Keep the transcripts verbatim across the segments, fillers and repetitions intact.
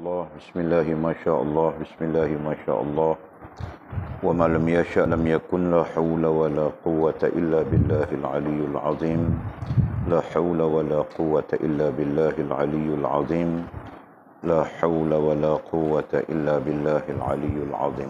Allah, bismillah, masya Allah, bismillah, masya Allah. Wa ma lam yasha' lam yakun, la hawla wa la quwwata illa billahil aliyyil azim. La hawla wa la quwwata illa billahil aliyyil azim. La hawla wa la quwwata illa billahil aliyyil azim.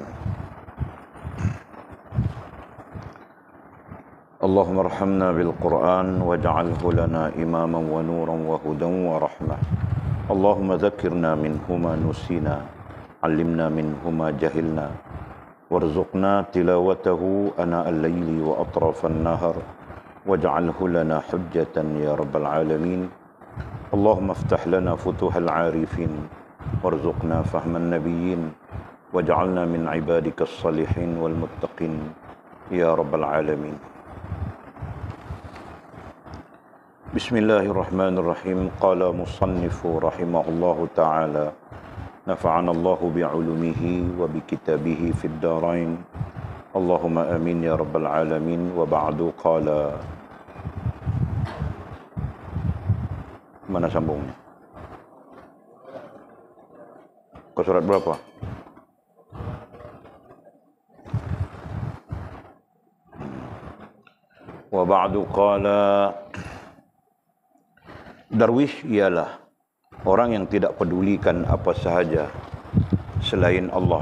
Allahumma arhamna bil Qur'an waj'alhu lana imaman wa nuran wa hudan wa rahmah. Allahumma dhakkirna minhuma nusina, 'allimna minhuma jahilna, warzuqna tilawatahu ana al-layli wa atrafan nahar, waj'alhu lana hujjatan ya rabbal alamin. Allahumma iftah lana futuhal 'arifin, warzuqna fahman nabiyyin, waj'alna min ibadikas salihin wal muttaqin ya rabbal alamin. Bismillahirrahmanirrahim. Qala musannifu rahimahullahu ta'ala, nafa'ana Allahu bi'ulumihi wa bikitabihi fid darain. Allahumma amin ya rabbal alamin. Wa ba'du qala. Mana sambungnya? Ke surat berapa? Wa ba'du qala. Darwish ialah orang yang tidak pedulikan apa sahaja selain Allah.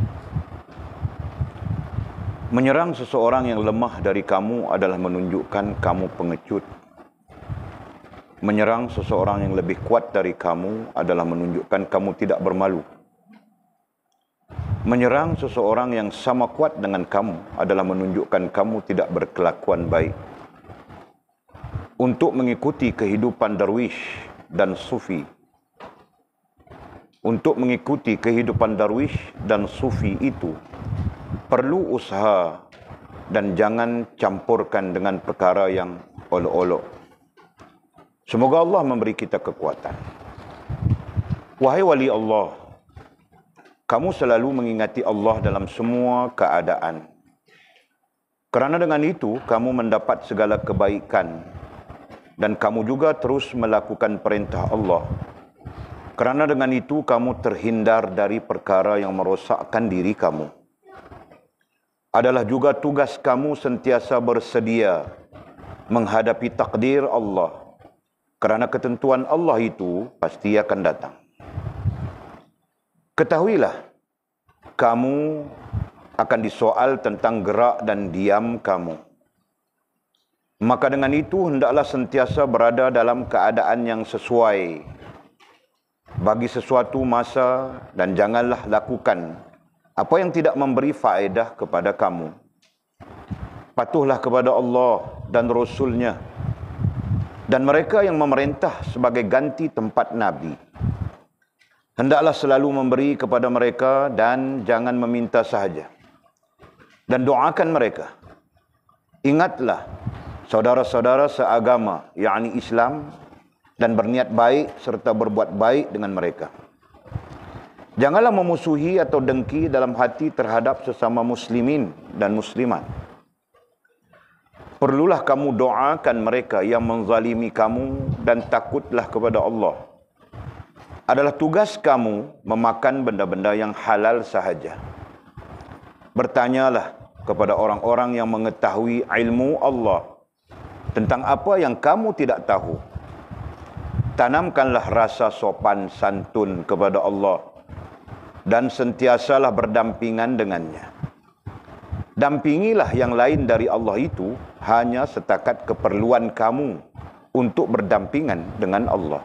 Menyerang seseorang yang lemah dari kamu adalah menunjukkan kamu pengecut. Menyerang seseorang yang lebih kuat dari kamu adalah menunjukkan kamu tidak bermalu. Menyerang seseorang yang sama kuat dengan kamu adalah menunjukkan kamu tidak berkelakuan baik. Untuk mengikuti kehidupan darwish dan sufi, untuk mengikuti kehidupan darwish dan sufi itu perlu usaha dan jangan campurkan dengan perkara yang olok-olok. Semoga Allah memberi kita kekuatan. Wahai wali Allah, kamu selalu mengingati Allah dalam semua keadaan. Kerana dengan itu kamu mendapat segala kebaikan. Dan kamu juga terus melakukan perintah Allah. Kerana dengan itu kamu terhindar dari perkara yang merosakkan diri kamu. Adalah juga tugas kamu sentiasa bersedia menghadapi takdir Allah. Kerana ketentuan Allah itu pasti akan datang. Ketahuilah, kamu akan disoal tentang gerak dan diam kamu. Maka dengan itu hendaklah sentiasa berada dalam keadaan yang sesuai bagi sesuatu masa dan janganlah lakukan apa yang tidak memberi faedah kepada kamu. Patuhlah kepada Allah dan Rasul-Nya dan mereka yang memerintah sebagai ganti tempat Nabi. Hendaklah selalu memberi kepada mereka dan jangan meminta sahaja. Dan doakan mereka. Ingatlah saudara-saudara seagama, yakni Islam, dan berniat baik serta berbuat baik dengan mereka. Janganlah memusuhi atau dengki dalam hati terhadap sesama muslimin dan muslimat. Perlulah kamu doakan mereka yang menzalimi kamu dan takutlah kepada Allah. Adalah tugas kamu memakan benda-benda yang halal sahaja. Bertanyalah kepada orang-orang yang mengetahui ilmu Allah tentang apa yang kamu tidak tahu. Tanamkanlah rasa sopan santun kepada Allah dan sentiasalah berdampingan dengannya. Dampingilah yang lain dari Allah itu hanya setakat keperluan kamu untuk berdampingan dengan Allah.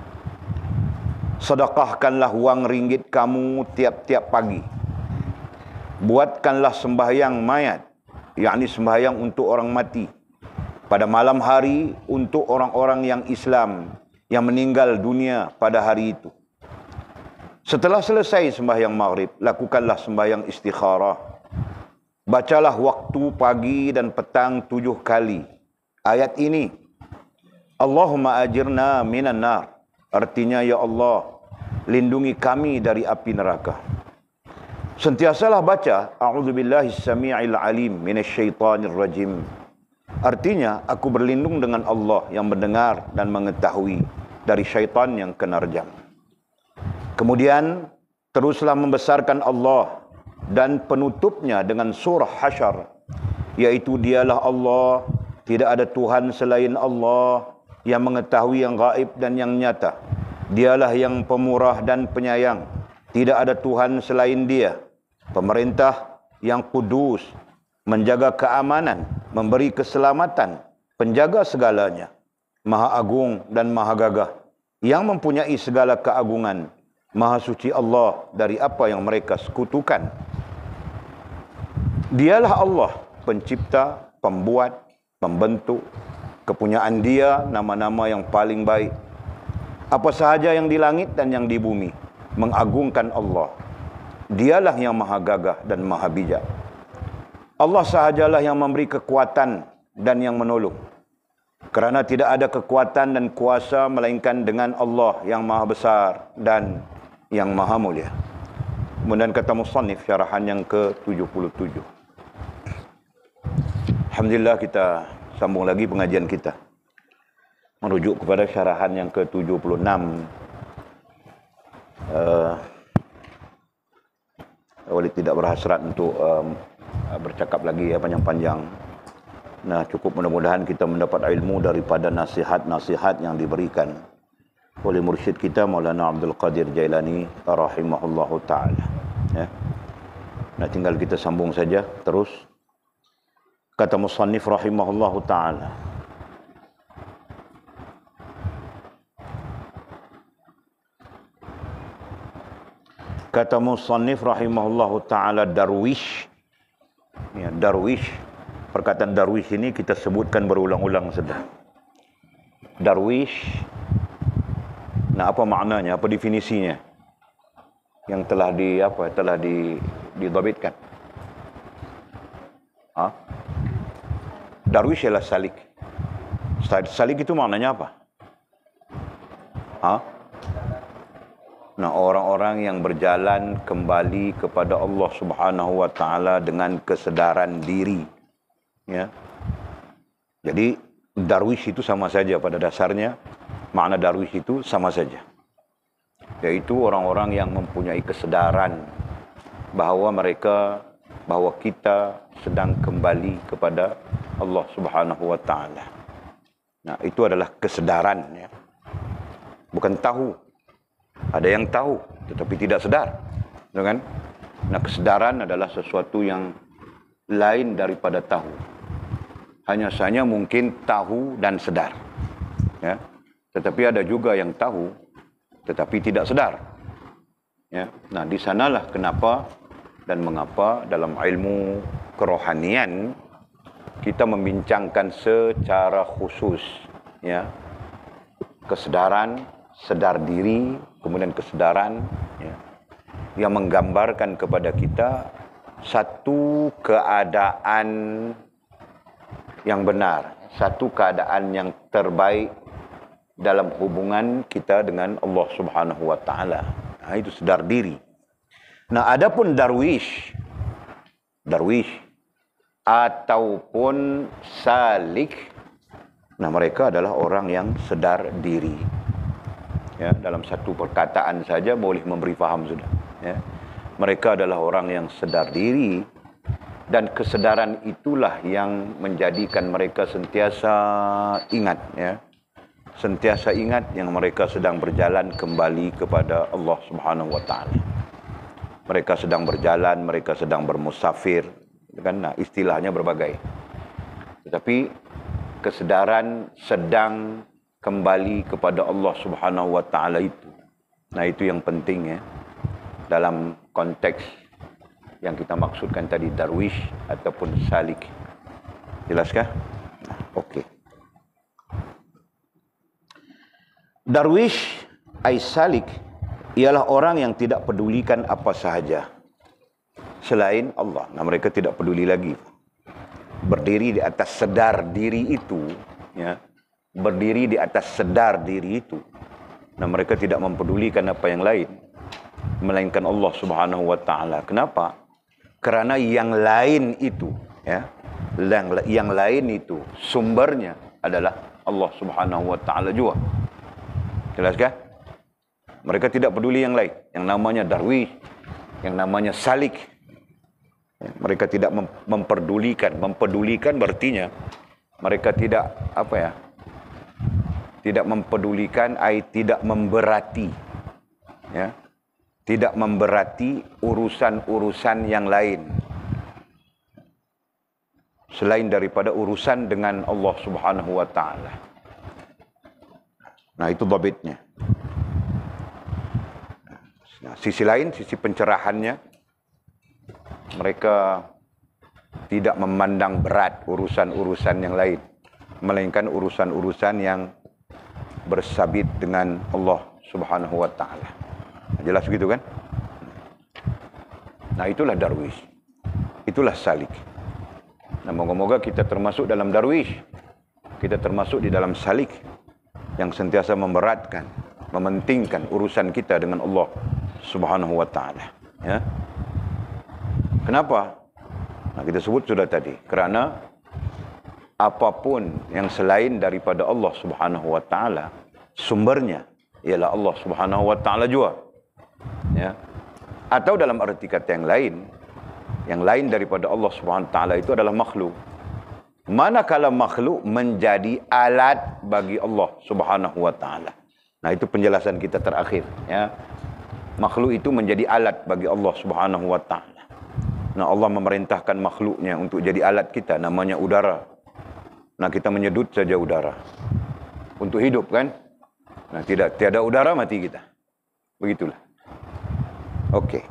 Sedekahkanlah wang ringgit kamu tiap-tiap pagi. Buatkanlah sembahyang mayat, yakni sembahyang untuk orang mati, pada malam hari untuk orang-orang yang Islam yang meninggal dunia pada hari itu. Setelah selesai sembahyang maghrib, lakukanlah sembahyang istikharah. Bacalah waktu pagi dan petang tujuh kali ayat ini. Allahumma ajirna minan nar. Artinya, ya Allah, lindungi kami dari api neraka. Sentiasalah baca a'udzubillahis samii'il alim minasyaitonir rajim. Artinya, aku berlindung dengan Allah yang mendengar dan mengetahui dari syaitan yang kena rejam. Kemudian teruslah membesarkan Allah dan penutupnya dengan surah Hasyr, yaitu dialah Allah, tidak ada Tuhan selain Allah, yang mengetahui yang gaib dan yang nyata. Dialah yang pemurah dan penyayang, tidak ada Tuhan selain Dia. Pemerintah yang kudus, menjaga keamanan, memberi keselamatan, penjaga segalanya, Maha Agung dan Maha Gagah, yang mempunyai segala keagungan. Maha suci Allah dari apa yang mereka sekutukan. Dialah Allah, pencipta, pembuat, pembentuk. Kepunyaan Dia nama-nama yang paling baik. Apa sahaja yang di langit dan yang di bumi mengagungkan Allah. Dialah yang Maha Gagah dan Maha Bijak. Allah sahajalah yang memberi kekuatan dan yang menolong. Kerana tidak ada kekuatan dan kuasa melainkan dengan Allah yang Maha Besar dan yang Maha Mulia. Kemudian kata musannif syarahan yang ke tujuh puluh tujuh. Alhamdulillah, kita sambung lagi pengajian kita, merujuk kepada syarahan yang ke tujuh puluh enam. Uh, Walid tidak berhasrat untuk um, bercakap lagi ya panjang-panjang. Nah, cukup mudah-mudahan kita mendapat ilmu daripada nasihat-nasihat yang diberikan oleh mursyid kita Maulana Abdul Qadir Jailani rahimahullahu ta'ala. Ya. Nah, tinggal kita sambung saja terus. Kata musannif rahimahullahu ta'ala. Kata musannif rahimahullahu ta'ala, darwish. Ya, darwish. Perkataan darwish ini kita sebutkan berulang-ulang sudah. Darwish. Nah, apa maknanya? Apa definisinya? Yang telah di apa? Telah di didhabitkan. Ha? Darwish ialah salik. Salik itu maknanya apa? Ha? Nah, orang-orang yang berjalan kembali kepada Allah Subhanahu wa taala dengan kesedaran diri. Ya. Jadi darwish itu sama saja pada dasarnya. Makna darwish itu sama saja, yaitu orang-orang yang mempunyai kesadaran bahawa mereka, bahawa kita sedang kembali kepada Allah Subhanahu wa taala. Nah, itu adalah kesadaran, ya. Bukan tahu. Ada yang tahu tetapi tidak sedar, kan? Nah, kesadaran adalah sesuatu yang lain daripada tahu. Hanya saja mungkin tahu dan sedar, ya. Tetapi ada juga yang tahu tetapi tidak sedar. Ya. Nah, di sanalah kenapa dan mengapa dalam ilmu kerohanian kita membincangkan secara khusus, ya, kesadaran, sedar diri, kemudian kesadaran, ya, yang menggambarkan kepada kita satu keadaan yang benar, satu keadaan yang terbaik dalam hubungan kita dengan Allah Subhanahu wa taala. Nah, itu sedar diri. Nah, adapun darwish, darwish ataupun salik, nah mereka adalah orang yang sedar diri. Ya, dalam satu perkataan saja boleh memberi faham sudah, ya. Mereka adalah orang yang sedar diri, dan kesadaran itulah yang menjadikan mereka sentiasa ingat, ya. Sentiasa ingat yang mereka sedang berjalan kembali kepada Allah Subhanahu wa taala. Mereka sedang berjalan, mereka sedang bermusafir, kan? Nah, istilahnya berbagai. Tetapi kesadaran sedang kembali kepada Allah Subhanahu wa taala itu. Nah, itu yang penting, ya. Dalam konteks yang kita maksudkan tadi, darwish ataupun salik. Jelaskah? Nah, okey. Darwish ay salik ialah orang yang tidak pedulikan apa sahaja selain Allah. Nah, mereka tidak peduli lagi. Berdiri di atas sedar diri itu, ya. Berdiri di atas sedar diri itu. Nah, mereka tidak mempedulikan apa yang lain melainkan Allah Subhanahu wa taala. Kenapa? Kerana yang lain itu, ya. Yang, yang lain itu sumbernya adalah Allah Subhanahu wa taala juga. Jelas kan? Mereka tidak peduli yang lain. Yang namanya darwis, yang namanya salik. Ya, mereka tidak mem memperdulikan. Mempedulikan berartinya mereka tidak apa ya? Tidak mempedulikan, ai tidak memberati. Ya. Tidak memberati urusan-urusan yang lain selain daripada urusan dengan Allah Subhanahu wa taala. Nah, itu dhabitnya. Nah, sisi lain, sisi pencerahannya, mereka tidak memandang berat urusan-urusan yang lain, melainkan urusan-urusan yang bersabit dengan Allah Subhanahu wa taala. Jelas begitu kan? Nah, itulah darwis. Itulah salik. Nah, moga-moga kita termasuk dalam darwis. Kita termasuk di dalam salik yang sentiasa memberatkan, mementingkan urusan kita dengan Allah Subhanahu wa taala, ya. Kenapa? Nah, kita sebut sudah tadi, kerana apapun yang selain daripada Allah Subhanahu wa taala, sumbernya ialah Allah Subhanahu wa taala juga. Ya. Atau dalam arti kata yang lain, yang lain daripada Allah Subhanahu wa taala itu adalah makhluk. Manakala makhluk menjadi alat bagi Allah Subhanahu wa taala. Nah, itu penjelasan kita terakhir, ya. Makhluk itu menjadi alat bagi Allah Subhanahu wa taala. Nah, Allah memerintahkan makhluknya untuk jadi alat kita, namanya udara. Nah, kita menyedut saja udara untuk hidup, kan? Nah, tidak tiada udara mati kita. Begitulah. Okey.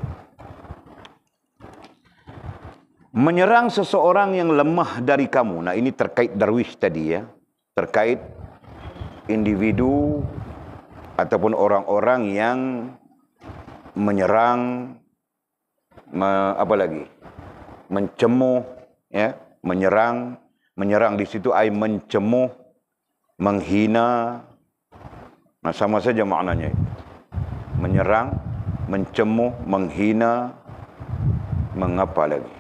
Menyerang seseorang yang lemah dari kamu. Nah, ini terkait darwis tadi, ya. Terkait individu ataupun orang-orang yang menyerang, me, apa lagi? Mencemuh, ya, menyerang, menyerang di situ ai mencemuh, menghina. Nah, sama saja maknanya. Menyerang, mencemuh, menghina, mengapa lagi?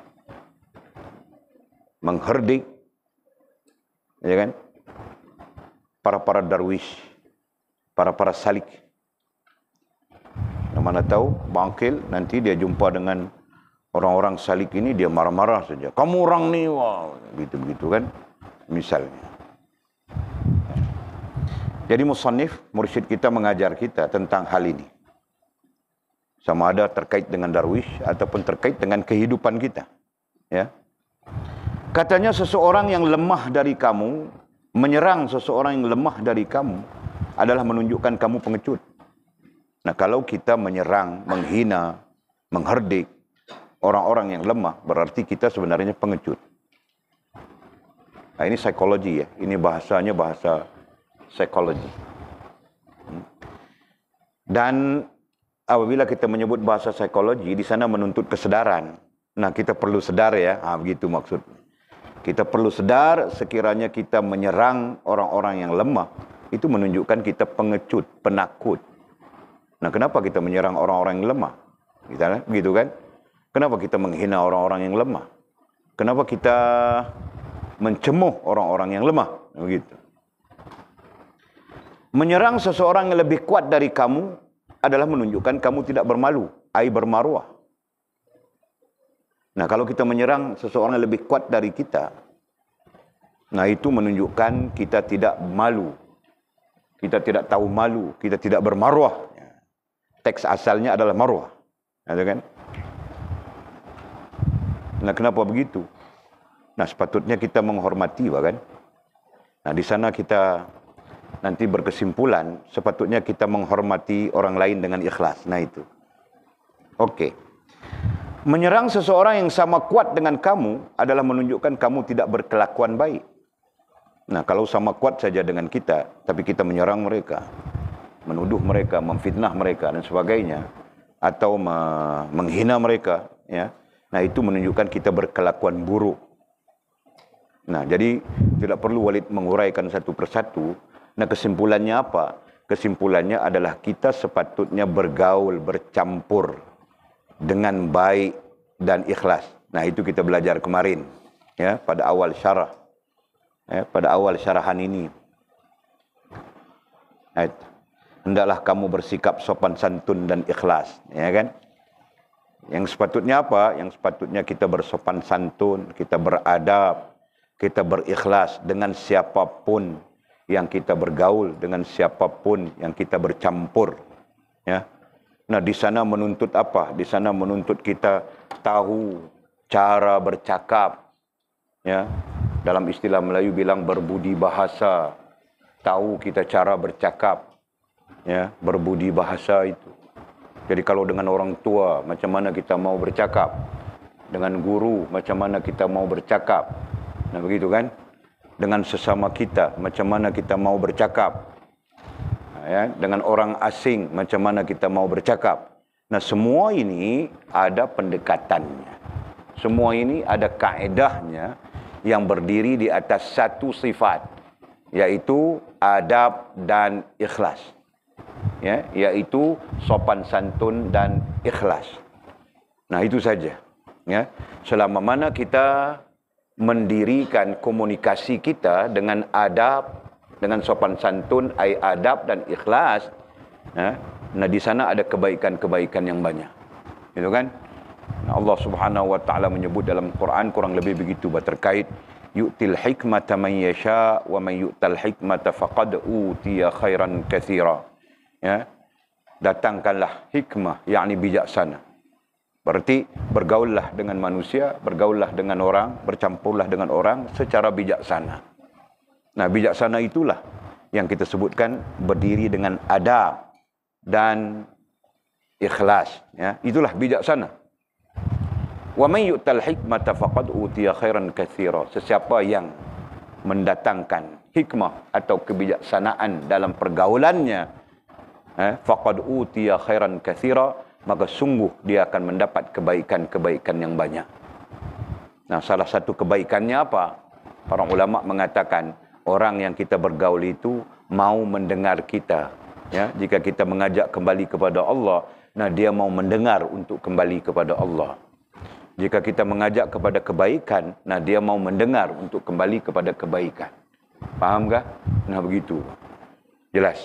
Mengherdik, ya kan? Para-para darwis, para-para salik. Yang mana tahu, bangkil, nanti dia jumpa dengan orang-orang salik ini, dia marah-marah saja. Kamu orang ni, wah, begitu-begitu kan? Misalnya. Jadi musannif, mursyid kita mengajar kita tentang hal ini. Sama ada terkait dengan darwis ataupun terkait dengan kehidupan kita. Ya. Katanya seseorang yang lemah dari kamu, menyerang seseorang yang lemah dari kamu adalah menunjukkan kamu pengecut. Nah, kalau kita menyerang, menghina, mengherdik orang-orang yang lemah, berarti kita sebenarnya pengecut. Nah, ini psikologi, ya. Ini bahasanya bahasa psikologi. Dan apabila kita menyebut bahasa psikologi, di sana menuntut kesedaran. Nah, kita perlu sedar, ya. Ah, begitu maksudnya. Kita perlu sedar sekiranya kita menyerang orang-orang yang lemah, itu menunjukkan kita pengecut, penakut. Nah, kenapa kita menyerang orang-orang yang lemah? Begitu kan? Kenapa kita menghina orang-orang yang lemah? Kenapa kita mencemuh orang-orang yang lemah? Begitu. Menyerang seseorang yang lebih kuat dari kamu adalah menunjukkan kamu tidak bermalu, ai bermaruah. Nah, kalau kita menyerang seseorang yang lebih kuat dari kita, nah itu menunjukkan kita tidak malu. Kita tidak tahu malu, kita tidak bermaruah. Teks asalnya adalah maruah. Ada kan? Nah, kenapa begitu? Nah, sepatutnya kita menghormati, kan? Nah, di sana kita nanti berkesimpulan, sepatutnya kita menghormati orang lain dengan ikhlas. Nah, itu. Okey. Menyerang seseorang yang sama kuat dengan kamu adalah menunjukkan kamu tidak berkelakuan baik. Nah, kalau sama kuat saja dengan kita, tapi kita menyerang mereka, menuduh mereka, memfitnah mereka dan sebagainya, atau me menghina mereka, ya. Nah, itu menunjukkan kita berkelakuan buruk. Nah, jadi tidak perlu Walid menguraikan satu persatu. Nah, kesimpulannya apa? Kesimpulannya adalah kita sepatutnya bergaul, bercampur dengan baik dan ikhlas. Nah, itu kita belajar kemarin, ya, pada awal syarah, ya, pada awal syarahan ini. hendaklah kamu bersikap sopan santun dan ikhlas, ya kan? Yang sepatutnya apa? Yang sepatutnya kita bersopan santun, kita beradab, kita berikhlas dengan siapapun yang kita bergaul, dengan siapapun yang kita bercampur, ya. Nah, di sana menuntut apa? Di sana menuntut kita tahu cara bercakap, ya. Dalam istilah Melayu bilang berbudi bahasa. Tahu kita cara bercakap, ya, berbudi bahasa itu. Jadi kalau dengan orang tua, macam mana kita mau bercakap? Dengan guru, macam mana kita mau bercakap? Nah, begitu kan? Dengan sesama kita, macam mana kita mau bercakap? Ya, dengan orang asing, macam mana kita mau bercakap? Nah, semua ini ada pendekatannya. Semua ini ada kaedahnya yang berdiri di atas satu sifat, yaitu adab dan ikhlas. Ya, yaitu sopan santun dan ikhlas. Nah, itu saja. Ya, selama mana kita mendirikan komunikasi kita dengan adab, dengan sopan santun, ai adab dan ikhlas, ya, nah di sana ada kebaikan-kebaikan yang banyak. Itu kan? Nah, Allah Subhanahu wa taala menyebut dalam Quran kurang lebih begitu terkait yu'til hikmata man yasha wa man yu'tal hikmata faqad utiya khairan katsira. Ya, datangkanlah hikmah, yakni bijaksana. Berarti bergaullah dengan manusia, bergaullah dengan orang, bercampurlah dengan orang secara bijaksana. Nah, bijaksana itulah yang kita sebutkan berdiri dengan adab dan ikhlas. Ya, itulah bijaksana. Wa man yu'tal hikmata faqad utiya khairan katsira. Sesiapa yang mendatangkan hikmah atau kebijaksanaan dalam pergaulannya, eh, faqad utiya khairan katsira, maka sungguh dia akan mendapat kebaikan-kebaikan yang banyak. Nah, salah satu kebaikannya apa? Para ulama mengatakan orang yang kita bergaul itu mau mendengar kita. Ya, jika kita mengajak kembali kepada Allah, nah dia mau mendengar untuk kembali kepada Allah. Jika kita mengajak kepada kebaikan, nah dia mau mendengar untuk kembali kepada kebaikan. Faham kah? Nah, begitu. Jelas.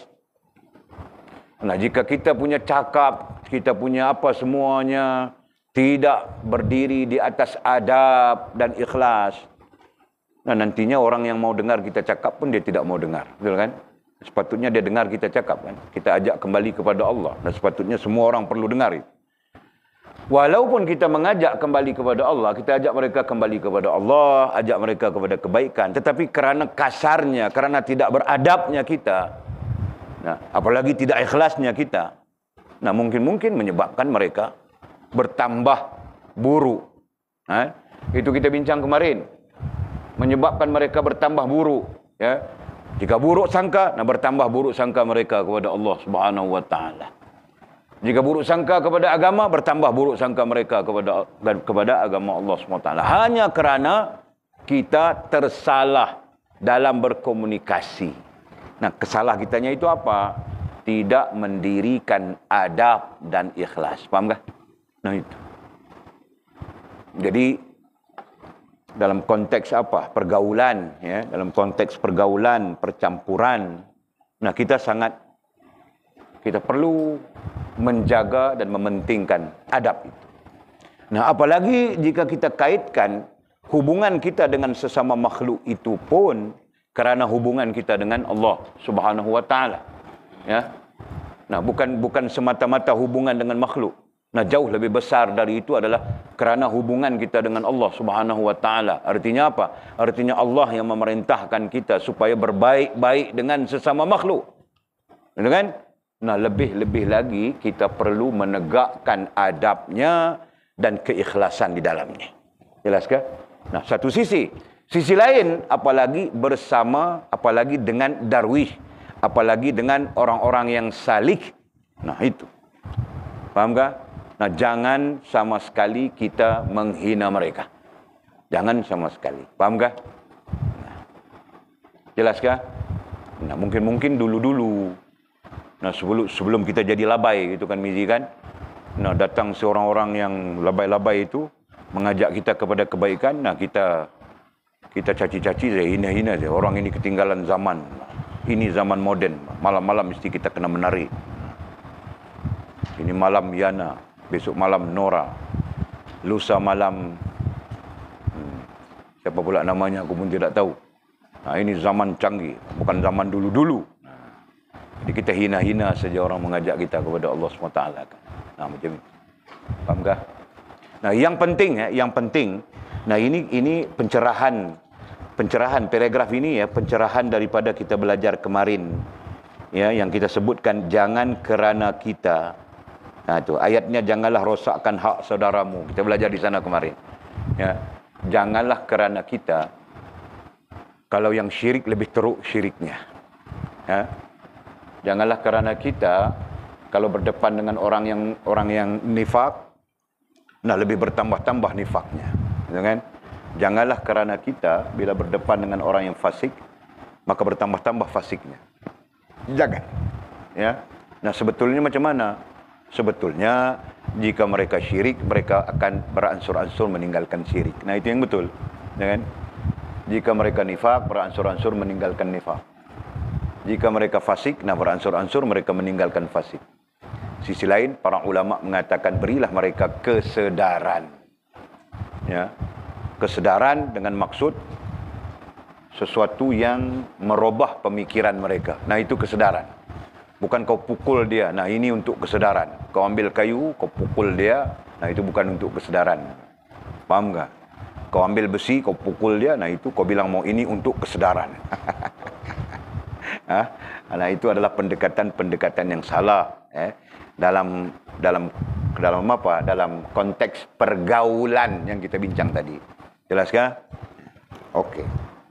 Nah, jika kita punya cakap, kita punya apa semuanya tidak berdiri di atas adab dan ikhlas, nah nantinya orang yang mau dengar kita cakap pun dia tidak mau dengar. Betul kan? Sepatutnya dia dengar kita cakap kan. Kita ajak kembali kepada Allah. Dan sepatutnya semua orang perlu dengar itu. Walaupun kita mengajak kembali kepada Allah, kita ajak mereka kembali kepada Allah, ajak mereka kepada kebaikan, tetapi kerana kasarnya, kerana tidak beradabnya kita, nah, apalagi tidak ikhlasnya kita, nah mungkin-mungkin menyebabkan mereka bertambah buruk. Nah, itu kita bincang kemarin, menyebabkan mereka bertambah buruk. Ya, jika buruk sangka, nah bertambah buruk sangka mereka kepada Allah Subhanahu Wa Taala. Jika buruk sangka kepada agama, bertambah buruk sangka mereka kepada kepada agama Allah subhanahu wa taala. Hanya kerana kita tersalah dalam berkomunikasi. Nah, kesalah kitanya itu apa? Tidak mendirikan adab dan ikhlas. Faham kah? Nah, itu. Jadi, dalam konteks apa? Pergaulan. Ya? Dalam konteks pergaulan, percampuran. Nah, kita sangat, kita perlu menjaga dan mementingkan adab itu. Nah, apalagi jika kita kaitkan hubungan kita dengan sesama makhluk itu pun kerana hubungan kita dengan Allah Subhanahu Wa Taala. Ya. Nah, bukan bukan semata-mata hubungan dengan makhluk. Nah, jauh lebih besar dari itu adalah kerana hubungan kita dengan Allah Subhanahu Wa Taala. Artinya apa? Artinya Allah yang memerintahkan kita supaya berbaik-baik dengan sesama makhluk. Betul kan? Nah, lebih-lebih lagi kita perlu menegakkan adabnya dan keikhlasan di dalamnya. Jelaskah? Nah, satu sisi. Sisi lain, apalagi bersama, apalagi dengan darwih, apalagi dengan orang-orang yang salik. Nah, itu. Faham kah? Nah, jangan sama sekali kita menghina mereka. Jangan sama sekali. Faham kah? Nah, jelaskah? Nah, mungkin-mungkin dulu-dulu, nah, sebelum sebelum kita jadi labai, itu kan Mizi kan. Nah, datang seorang orang yang labai-labai itu mengajak kita kepada kebaikan. Nah, kita kita caci-caci saja, hina-hina saja. Orang ini ketinggalan zaman. Ini zaman moden. Malam-malam mesti kita kena menari. Ini malam Yana, besok malam Nora, lusa malam hmm, siapa pula namanya aku pun tidak tahu. Nah, ini zaman canggih, bukan zaman dulu-dulu. Nah, jadi kita hina-hina saja orang mengajak kita kepada Allah subhanahu wa taala. Nah, macam ini. Fahamkah? Nah, yang penting ya, yang penting. Nah, ini ini pencerahan pencerahan paragraf ini ya, pencerahan daripada kita belajar kemarin. Ya, yang kita sebutkan jangan kerana kita. Nah, itu ayatnya janganlah rosakkan hak saudaramu. Kita belajar di sana kemarin. Ya, janganlah kerana kita. Kalau yang syirik lebih teruk syiriknya. Ya. Janganlah kerana kita kalau berdepan dengan orang yang orang yang nifak, nah lebih bertambah-tambah nifaknya. Ya kan? Janganlah kerana kita bila berdepan dengan orang yang fasik, maka bertambah-tambah fasiknya. Jangan. Ya. Nah, sebetulnya macam mana? Sebetulnya jika mereka syirik, mereka akan beransur-ansur meninggalkan syirik. Nah, itu yang betul. Ya kan? Jika mereka nifak, beransur-ansur meninggalkan nifak. Jika mereka fasik, nah beransur-ansur mereka meninggalkan fasik. Sisi lain, para ulama mengatakan berilah mereka kesedaran. Ya. Kesedaran dengan maksud sesuatu yang merubah pemikiran mereka. Nah, itu kesedaran. Bukan kau pukul dia. Nah, ini untuk kesedaran. Kau ambil kayu, kau pukul dia. Nah, itu bukan untuk kesedaran. Faham tak? Kau ambil besi, kau pukul dia. Nah, itu kau bilang mau ini untuk kesedaran. Nah, itu adalah pendekatan-pendekatan yang salah. Eh? Dalam dalam dalam apa? Dalam konteks pergaulan yang kita bincang tadi. Jelas kah? Okey.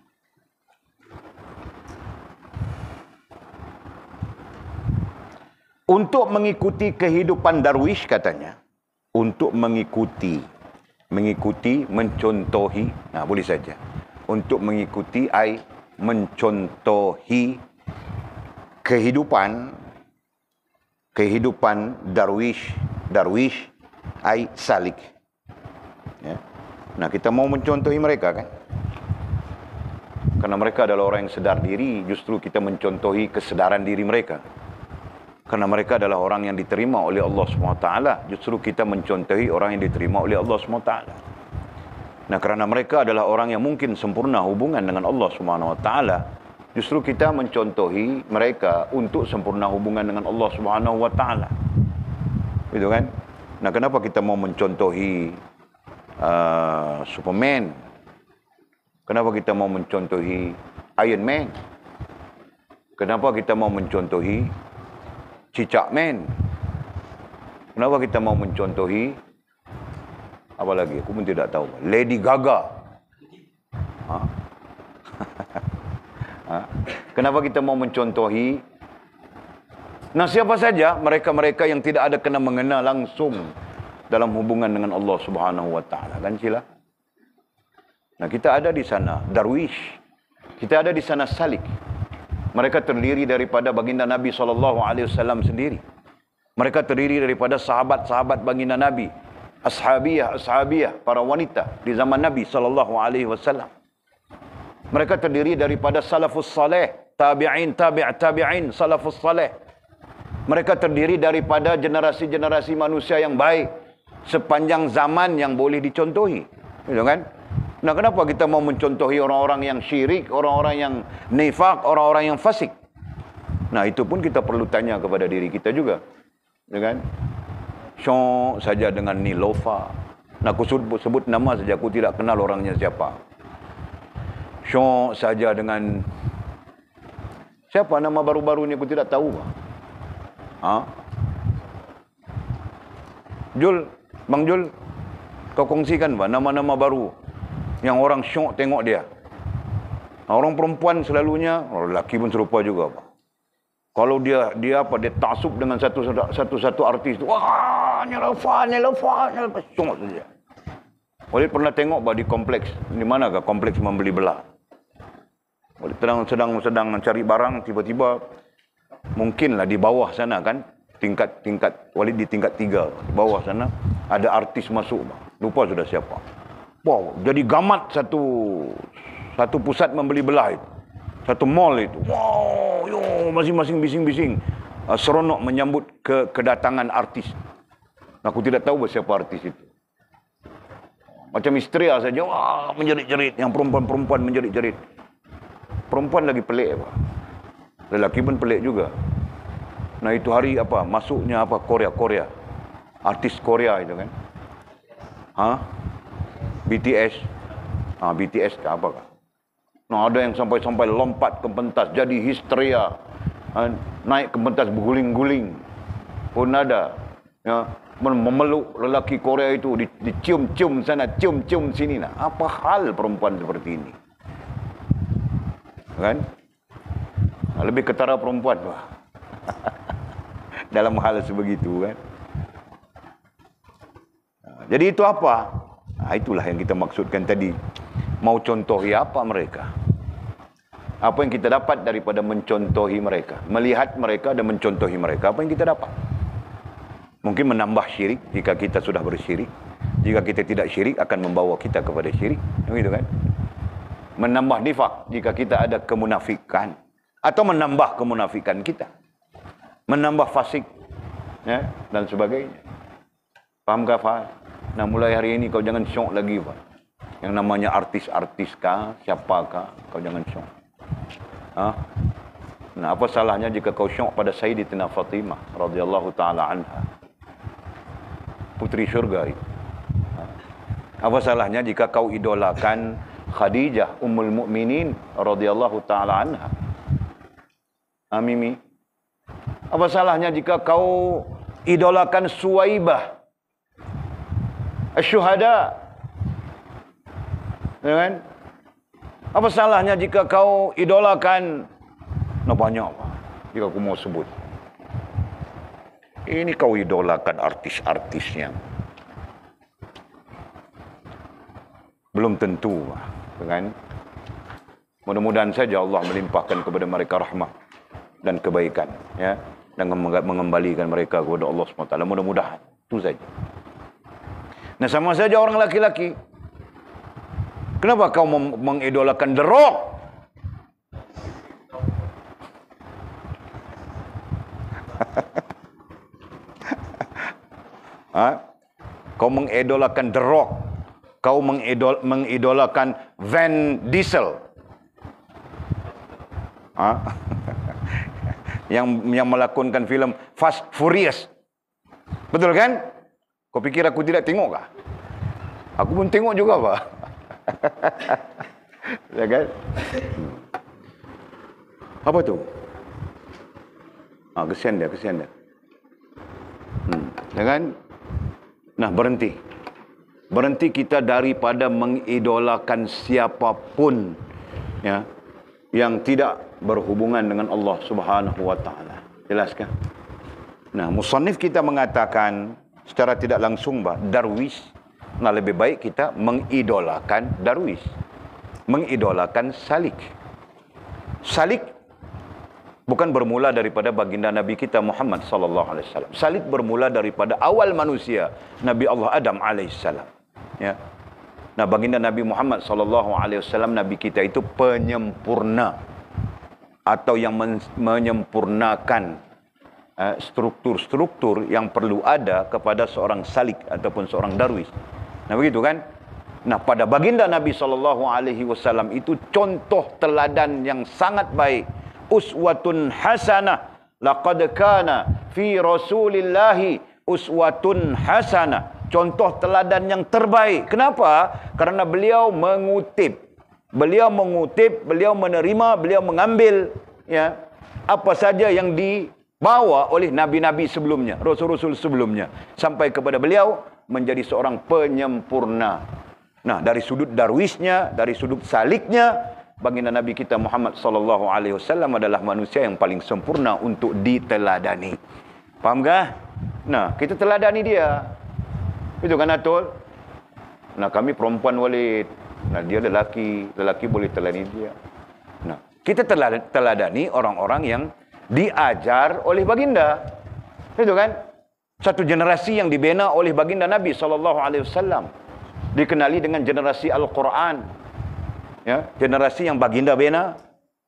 Untuk mengikuti kehidupan darwish katanya, untuk mengikuti, mengikuti, mencontohi, nah boleh saja. Untuk mengikuti ai mencontohi kehidupan, kehidupan darwish, darwish ai salik. Ya. Nah, kita mau mencontohi mereka kan? Karena mereka adalah orang yang sedar diri, justru kita mencontohi kesedaran diri mereka. Karena mereka adalah orang yang diterima oleh Allah subhanahu wa taala. Justru kita mencontohi orang yang diterima oleh Allah subhanahu wa taala. Nah, kerana mereka adalah orang yang mungkin sempurna hubungan dengan Allah subhanahu wa taala, justru kita mencontohi mereka untuk sempurna hubungan dengan Allah subhanahu wa taala. Gitu kan? Nah, kenapa kita mau mencontohi uh, Superman? Kenapa kita mau mencontohi Iron Man? Kenapa kita mau mencontohi Cicak Man? Kenapa kita mau mencontohi apa lagi? Aku pun tidak tahu. Lady Gaga. Ha? Ha? Kenapa kita mau mencontohi? Nah, siapa saja mereka-mereka yang tidak ada kena mengena langsung dalam hubungan dengan Allah Subhanahu wa taala, kan sila? Nah, kita ada di sana darwish. Kita ada di sana salik. Mereka terdiri daripada baginda Nabi sallallahu alaihi wasallam sendiri. Mereka terdiri daripada sahabat-sahabat baginda Nabi, ashabiyah, ashabiyah, para wanita di zaman Nabi sallallahu alaihi wasallam. Mereka terdiri daripada salafus saleh, tabi'in, tabi' tabi'in, salafus saleh. Mereka terdiri daripada generasi-generasi manusia yang baik sepanjang zaman yang boleh dicontohi. Gitu kan? Nah, kenapa kita mau mencontohi orang-orang yang syirik, orang-orang yang nifak, orang-orang yang fasik? Nah, itu pun kita perlu tanya kepada diri kita juga. Ya kan? Syok saja dengan Nilofa. Nah, aku sebut, sebut nama saja, aku tidak kenal orangnya siapa. Syok saja dengan siapa nama baru-baru ni aku tidak tahu. Ha? Jul, Bang Jul, kau kongsikan ba nama-nama baru yang orang syok tengok dia. Orang perempuan selalunya, orang lelaki pun serupa juga. Kalau dia dia apa dia taksub dengan satu satu satu artis tu, wah, Nilofa, Nilofa, Nilofa, syok saja. Walid pernah tengok bah di kompleks, di manakah kompleks membeli belah. Walid sedang sedang sedang mencari barang, tiba-tiba mungkinlah di bawah sana kan, tingkat-tingkat, Walid di tingkat tiga, di bawah sana ada artis masuk, lupa sudah siapa. Wow, jadi gamat satu satu pusat membeli belah itu. Satu mall itu. Wow, yo, masing-masing bising-bising. Uh, seronok menyambut ke kedatangan artis. Aku tidak tahu siapa artis itu. Macam istria saja, wah, menjerit-jerit. Yang perempuan-perempuan menjerit-jerit. Perempuan lagi pelik apa? Lelaki pun pelik juga. Nah itu hari apa? Masuknya apa? Korea-Korea. Artis Korea itu kan. Ha? B T S. Ha, B T S ke apa kah? Nah ada yang sampai-sampai lompat ke pentas. Jadi histeria. Ha, naik ke pentas berguling-guling. Pun ada. Ya, memeluk lelaki Korea itu. Di, dicium-cium sana, cium-cium sini. Nah, apa hal perempuan seperti ini? Kan? Nah, lebih ketara perempuan. Wah. Dalam hal sebegitu kan. Nah, jadi itu apa? Nah, itulah yang kita maksudkan tadi. Mau contohi apa mereka? Apa yang kita dapat daripada mencontohi mereka? Melihat mereka dan mencontohi mereka. Apa yang kita dapat? Mungkin menambah syirik jika kita sudah bersyirik. Jika kita tidak syirik akan membawa kita kepada syirik. Begitu kan? Menambah nifak jika kita ada kemunafikan. Atau menambah kemunafikan kita. Menambah fasik. Ya, dan sebagainya. Faham kah, Faham? Nah mulai hari ini kau jangan syok lagi, Pak. Yang namanya artis-artis kah, siapakah, kau jangan syok. Ha? Nah apa salahnya jika kau syok pada Sayyidatina Fatimah radhiyallahu taala anha. Putri syurga itu. Ha? Apa salahnya jika kau idolakan Khadijah Ummul Mukminin radhiyallahu taala anha. Ha, Mimi? Apa salahnya jika kau idolakan Suwaibah Asy-Syuhada? Ya kan? Apa salahnya jika kau idolakan? Nah banyak apa jika aku mau sebut. Ini kau idolakan artis-artisnya. Belum tentu, kan? Mudah-mudahan saja Allah melimpahkan kepada mereka rahmat dan kebaikan, ya, dan mengembalikan mereka kepada Allah subhanahu wa taala. Mudah-mudahan itu saja. Nah sama saja orang laki-laki. Kenapa kau mengidolakan The Rock? Ha? Kau mengidolakan The Rock. Kau mengidol, mengidolakan Van Diesel. Ha? yang yang melakonkan filem Fast Furious. Betul kan? Kau pikir aku tidak tengok kah? Aku pun tengok juga, Pak. Ya kan? Apa tu? Ah, kesian dia, kesian dia. Hmm, ya kan? Nah, berhenti. Berhenti kita daripada mengidolakan siapapun, ya, yang tidak berhubungan dengan Allah Subhanahu wa taala. Jelas kan? Nah, musannif kita mengatakan secara tidak langsung, bah, Darwis. Nah, lebih baik kita mengidolakan Darwis. Mengidolakan Salik. Salik bukan bermula daripada baginda Nabi kita Muhammad sallallahu alaihi wasallam. Salik bermula daripada awal manusia, Nabi Allah Adam alaihi salam. Ya. Nah, baginda Nabi Muhammad sallallahu alaihi wasallam, Nabi kita itu penyempurna atau yang men menyempurnakan uh, struktur-struktur yang perlu ada kepada seorang salik ataupun seorang darwis. Nah, begitu kan? Nah, pada baginda Nabi sallallahu alaihi wasallam itu contoh teladan yang sangat baik. Uswatun hasanah. Laqad kana fi Rasulillahi uswatun hasanah. Contoh teladan yang terbaik. Kenapa? Karena beliau mengutip. Beliau mengutip, beliau menerima, beliau mengambil, ya, apa saja yang dibawa oleh nabi-nabi sebelumnya, rasul-rasul sebelumnya, sampai kepada beliau menjadi seorang penyempurna. Nah, dari sudut darwisnya, dari sudut saliknya, baginda Nabi kita Muhammad sallallahu alaihi wasallam adalah manusia yang paling sempurna untuk diteladani. Faham kah? Nah, kita teladani dia. Itu kan, Atul? Nah, kami perempuan Walid. Nah, dia lelaki, lelaki boleh teladani dia. Nah, kita teladani orang-orang yang diajar oleh baginda. Itu kan? Satu generasi yang dibina oleh baginda Nabi sallallahu alaihi wasallam. Dikenali dengan generasi Al-Quran. Ya, generasi yang baginda bina,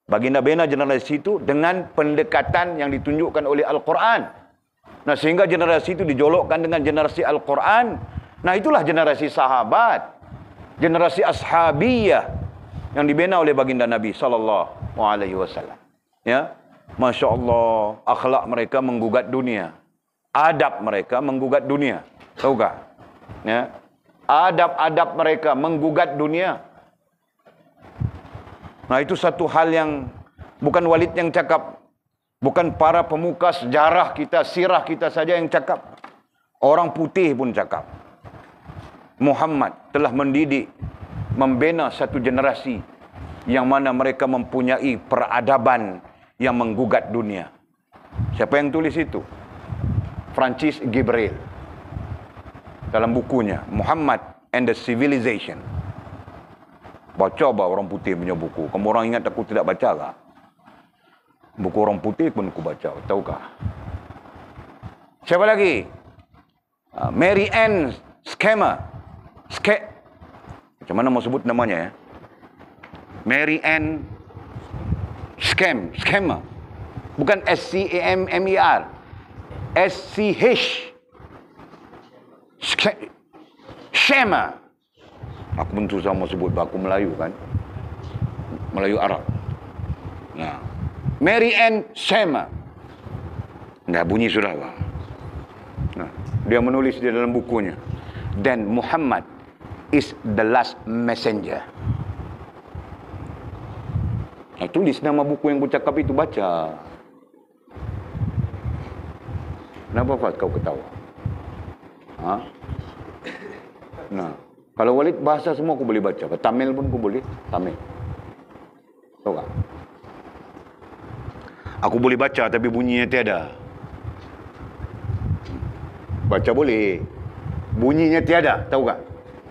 Baginda bina generasi itu dengan pendekatan yang ditunjukkan oleh Al-Quran. Nah, sehingga generasi itu dijolokkan dengan generasi Al-Quran. Nah, itulah generasi sahabat, generasi ashabiyah yang dibina oleh baginda Nabi sallallahu alaihi wasallam. Ya, Masya Allah, akhlak mereka menggugat dunia, adab mereka menggugat dunia, tahukah? Ya, adab-adab mereka menggugat dunia. Nah, itu satu hal yang bukan Walid yang cakap, bukan para pemuka sejarah kita, sirah kita saja yang cakap. Orang putih pun cakap. Muhammad telah mendidik, membina satu generasi yang mana mereka mempunyai peradaban yang menggugat dunia. Siapa yang tulis itu? Francis Gabriel. Dalam bukunya, Muhammad and the Civilization. Baca bah orang putih punya buku. Kamu orang ingat aku tidak baca kah? Buku orang putih pun aku baca, tahukah? Siapa lagi? Uh, Mary Ann Schema. Ske Macam mana mau sebut namanya ya? Mary Ann Schem, Schema. Bukan S C A M M E R. S C H. Schema. Aku pun susah mau sebut, aku Melayu kan. Melayu Arab. Nah, Mary Ann Schema. Dah bunyi sudah, bang. Nah, dia menulis di dalam bukunya. Dan Muhammad is the last messenger. Nah, tulis nama buku yang aku cakap itu, baca. Kenapa Fat kau ketawa? Ha? Nah, kalau Walid bahasa semua aku boleh baca. Tamil pun aku boleh. Tamil. Tahu tak? Aku boleh baca tapi bunyinya tiada. Baca boleh. Bunyinya tiada. Tahu tak?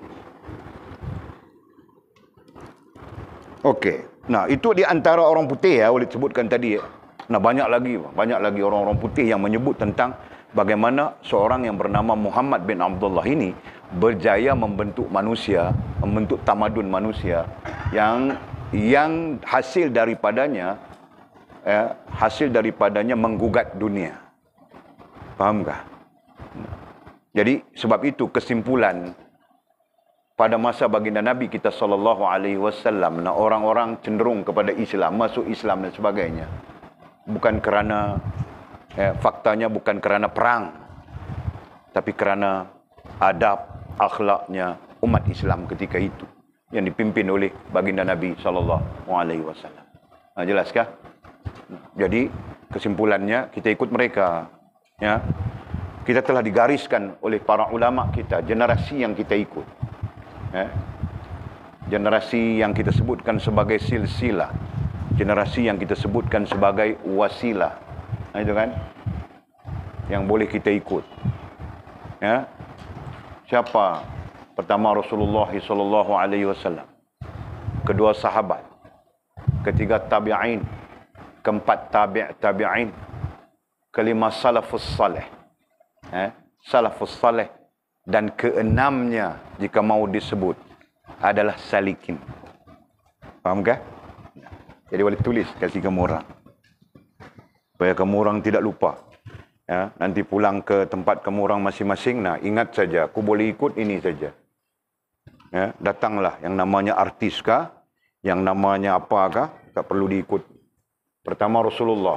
Okey. Nah, itu di antara orang putih ya, Walid sebutkan tadi ya. Nah, banyak lagi. Banyak lagi orang-orang putih yang menyebut tentang bagaimana seorang yang bernama Muhammad bin Abdullah ini berjaya membentuk manusia, membentuk tamadun manusia yang yang hasil daripadanya eh, hasil daripadanya menggugat dunia. Fahamkah? Jadi sebab itu kesimpulan pada masa baginda Nabi kita sallallahu alaihi wasallam, nah orang-orang cenderung kepada Islam, masuk Islam dan sebagainya. Bukan kerana eh, faktanya bukan kerana perang, tapi kerana adab akhlaknya umat Islam ketika itu yang dipimpin oleh baginda Nabi sallallahu alaihi wasallam. Nah, jelaskah? Jadi kesimpulannya kita ikut mereka, ya. Kita telah digariskan oleh para ulama kita, generasi yang kita ikut. Ya. Generasi yang kita sebutkan sebagai silsilah, generasi yang kita sebutkan sebagai wasilah. Nah, itu kan yang boleh kita ikut. Ya. Siapa? Pertama Rasulullah sallallahu alaihi wasallam. Kedua sahabat. Ketiga tabi'in. Keempat tabi' tabi'in. Kelima salafus salih. Eh? Salafus salih. Dan keenamnya jika mau disebut adalah salikin. Fahamkah? Jadi boleh tulis kasih kamu orang. Supaya kamu orang tidak lupa. Ya, nanti pulang ke tempat kamu orang masing-masing, nah ingat saja, aku boleh ikut ini saja. Ya, datanglah yang namanya artis kah, yang namanya apakah, tak perlu diikut. Pertama Rasulullah.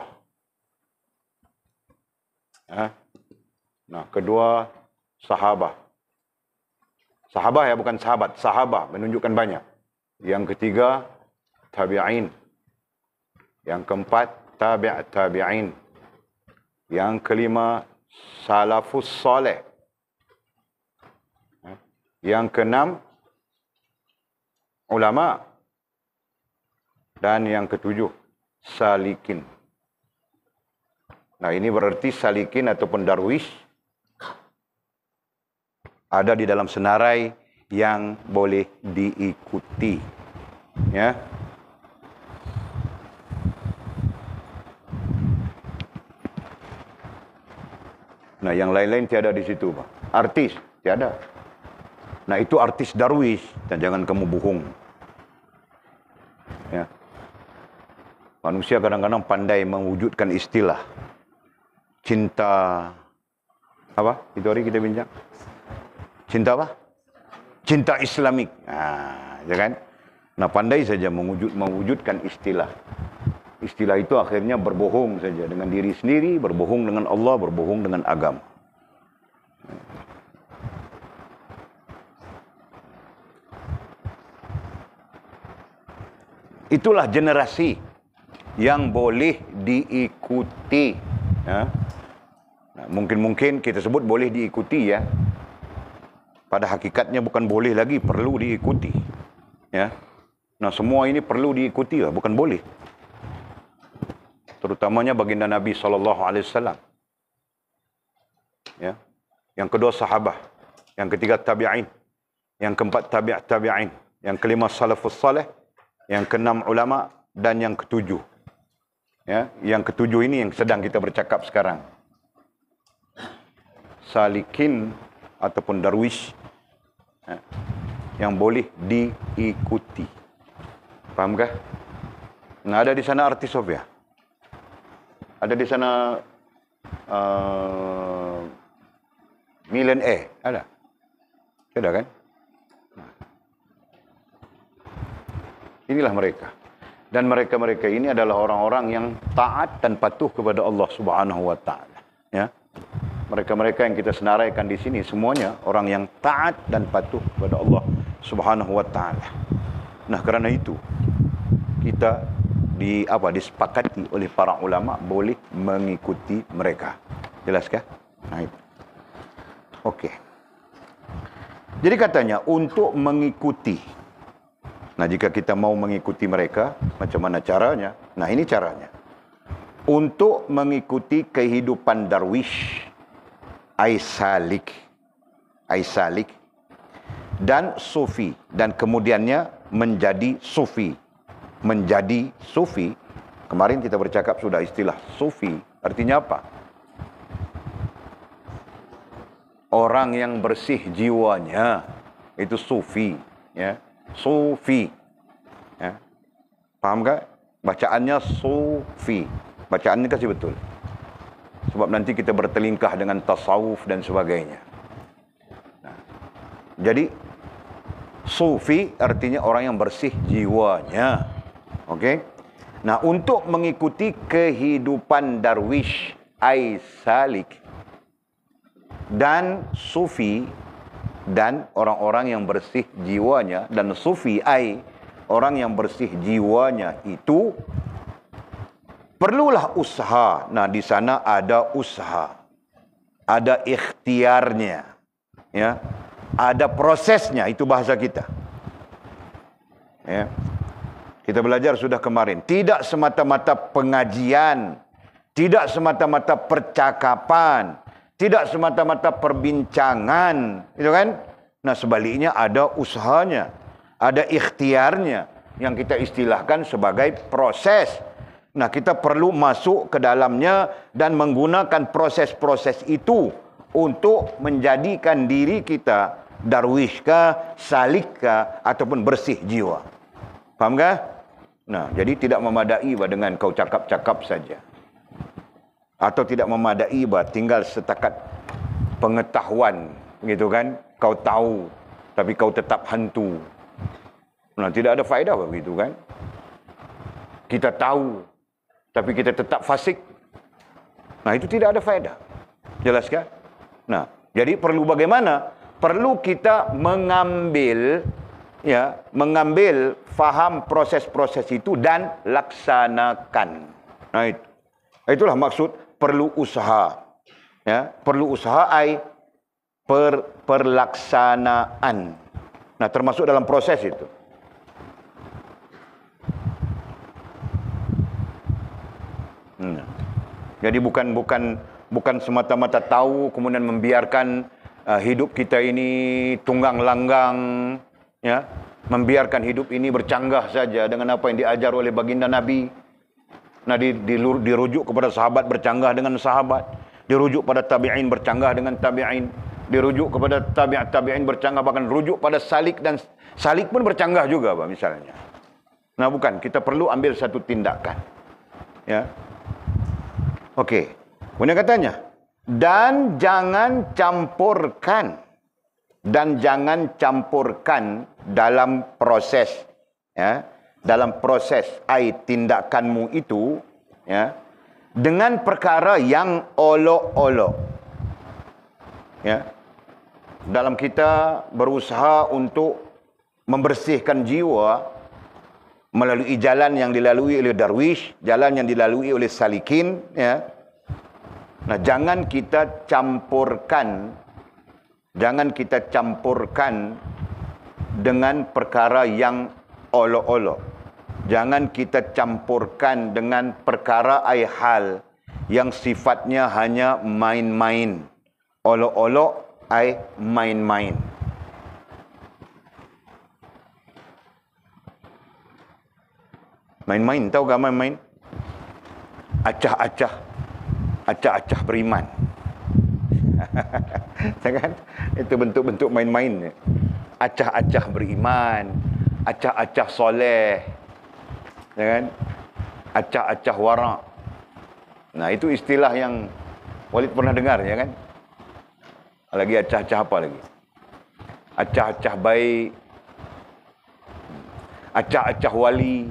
Ya. Nah, kedua sahabat. Sahabat ya, bukan sahabat, sahabat menunjukkan banyak. Yang ketiga tabi'in. Yang keempat tabi' tabi'in. Yang kelima, salafus salih. Yang keenam, ulama. Dan yang ketujuh, salikin. Nah, ini berarti salikin ataupun darwish ada di dalam senarai yang boleh diikuti. Ya. Nah, yang lain-lain tiada di situ, Pak. Artis, tiada. Nah, itu artis darwish, dan jangan kamu bohong. Ya. Manusia kadang-kadang pandai mewujudkan istilah. Cinta, apa? Itu hari kita bincang. Cinta apa? Cinta Islamik. Nah, ya kan? Nah, pandai saja mewujud, mewujudkan istilah. Istilah itu akhirnya berbohong saja dengan diri sendiri, berbohong dengan Allah, berbohong dengan agama. Itulah generasi yang boleh diikuti. Ya. Nah, mungkin-mungkin kita sebut boleh diikuti ya. Pada hakikatnya bukan boleh lagi, perlu diikuti. Ya. Nah, semua ini perlu diikuti lah, bukan boleh. Terutamanya baginda Nabi sallallahu alaihi wasallam. Ya. Yang kedua sahabat, yang ketiga tabi'in, yang keempat tabi' tabi'in, yang kelima salafus salih, yang keenam ulama, dan yang ketujuh. Ya, yang ketujuh ini yang sedang kita bercakap sekarang. Salikin ataupun darwish, ya, yang boleh diikuti. Fahamkah? Nah, ada di sana artis Sofia. Ada di sana uh, Million A, ada? Ada kan? Nah. Inilah mereka. Dan mereka-mereka ini adalah orang-orang yang taat dan patuh kepada Allah Subhanahu wa taala, ya. Mereka-mereka yang kita senaraikan di sini semuanya orang yang taat dan patuh kepada Allah Subhanahu wa taala. Nah, kerana itu kita di apa disepakati oleh para ulama boleh mengikuti mereka. Jelaskah? Nah, itu. Okey. Jadi katanya untuk mengikuti. Nah, jika kita mau mengikuti mereka, macam mana caranya? Nah, ini caranya. Untuk mengikuti kehidupan darwish, aisalik, aisalik dan sufi, dan kemudiannya menjadi sufi. Menjadi sufi, kemarin kita bercakap sudah istilah sufi, artinya apa? Orang yang bersih jiwanya, itu sufi, ya. Sufi, ya. Faham tak? Bacaannya sufi, bacaannya kasih betul. Sebab nanti kita bertelingkah dengan tasawuf dan sebagainya. Nah, jadi sufi artinya orang yang bersih jiwanya. Okey. Nah, untuk mengikuti kehidupan darwish, aisalik dan sufi, dan orang-orang yang bersih jiwanya, dan sufi ai orang yang bersih jiwanya itu perlulah usaha. Nah, di sana ada usaha, ada ikhtiarnya, ya, ada prosesnya. Itu bahasa kita, ya. Kita belajar sudah kemarin, tidak semata-mata pengajian, tidak semata-mata percakapan, tidak semata-mata perbincangan, itu kan? Nah, sebaliknya ada usahanya, ada ikhtiarnya yang kita istilahkan sebagai proses. Nah, kita perlu masuk ke dalamnya dan menggunakan proses-proses itu untuk menjadikan diri kita darwish kah, salik kah, ataupun bersih jiwa. Faham kah? Nah, jadi tidak memadai bah dengan kau cakap-cakap saja. Atau tidak memadai bah tinggal setakat pengetahuan, gitu kan? Kau tahu, tapi kau tetap hantu. Nah, tidak ada faedah begitu kan? Kita tahu, tapi kita tetap fasik. Nah, itu tidak ada faedah. Jelas kan? Nah, jadi perlu bagaimana? Perlu kita mengambil, ya, mengambil faham proses-proses itu dan laksanakan. Nah, itu. Itulah maksud perlu usaha. Ya, perlu usaha ai per, perlaksanaan. Nah, termasuk dalam proses itu. Hmm. Jadi bukan bukan bukan semata-mata tahu kemudian membiarkan uh, hidup kita ini tunggang langgang, ya. Membiarkan hidup ini bercanggah saja dengan apa yang diajar oleh baginda Nabi. Nah, di, di, dirujuk kepada sahabat bercanggah dengan sahabat, dirujuk pada tabi'in bercanggah dengan tabi'in, dirujuk kepada tabi'at tabi'in bercanggah, bahkan rujuk pada salik, dan salik pun bercanggah juga, misalnya. Nah, bukan, kita perlu ambil satu tindakan. Ya. Okey. Kemudian katanya, dan jangan campurkan dan jangan campurkan dalam proses, ya, dalam proses ai tindakanmu itu, ya, dengan perkara yang olok-olok. Ya. Dalam kita berusaha untuk membersihkan jiwa melalui jalan yang dilalui oleh darwish, jalan yang dilalui oleh salikin, ya. Nah, jangan kita campurkan jangan kita campurkan dengan perkara yang olok-olok. Jangan kita campurkan dengan perkara ai hal yang sifatnya hanya main-main. Olok-olok ai main-main. Main-main, tahu gak main-main? Acah-acah. Acah-acah beriman. Jangan, itu bentuk-bentuk main-main. Acah-acah beriman, acah-acah soleh, jangan, acah-acah warak. Nah, itu istilah yang Walid pernah dengar, ya kan? Lagi acah-acah apa lagi? Acah-acah baik, acah-acah wali,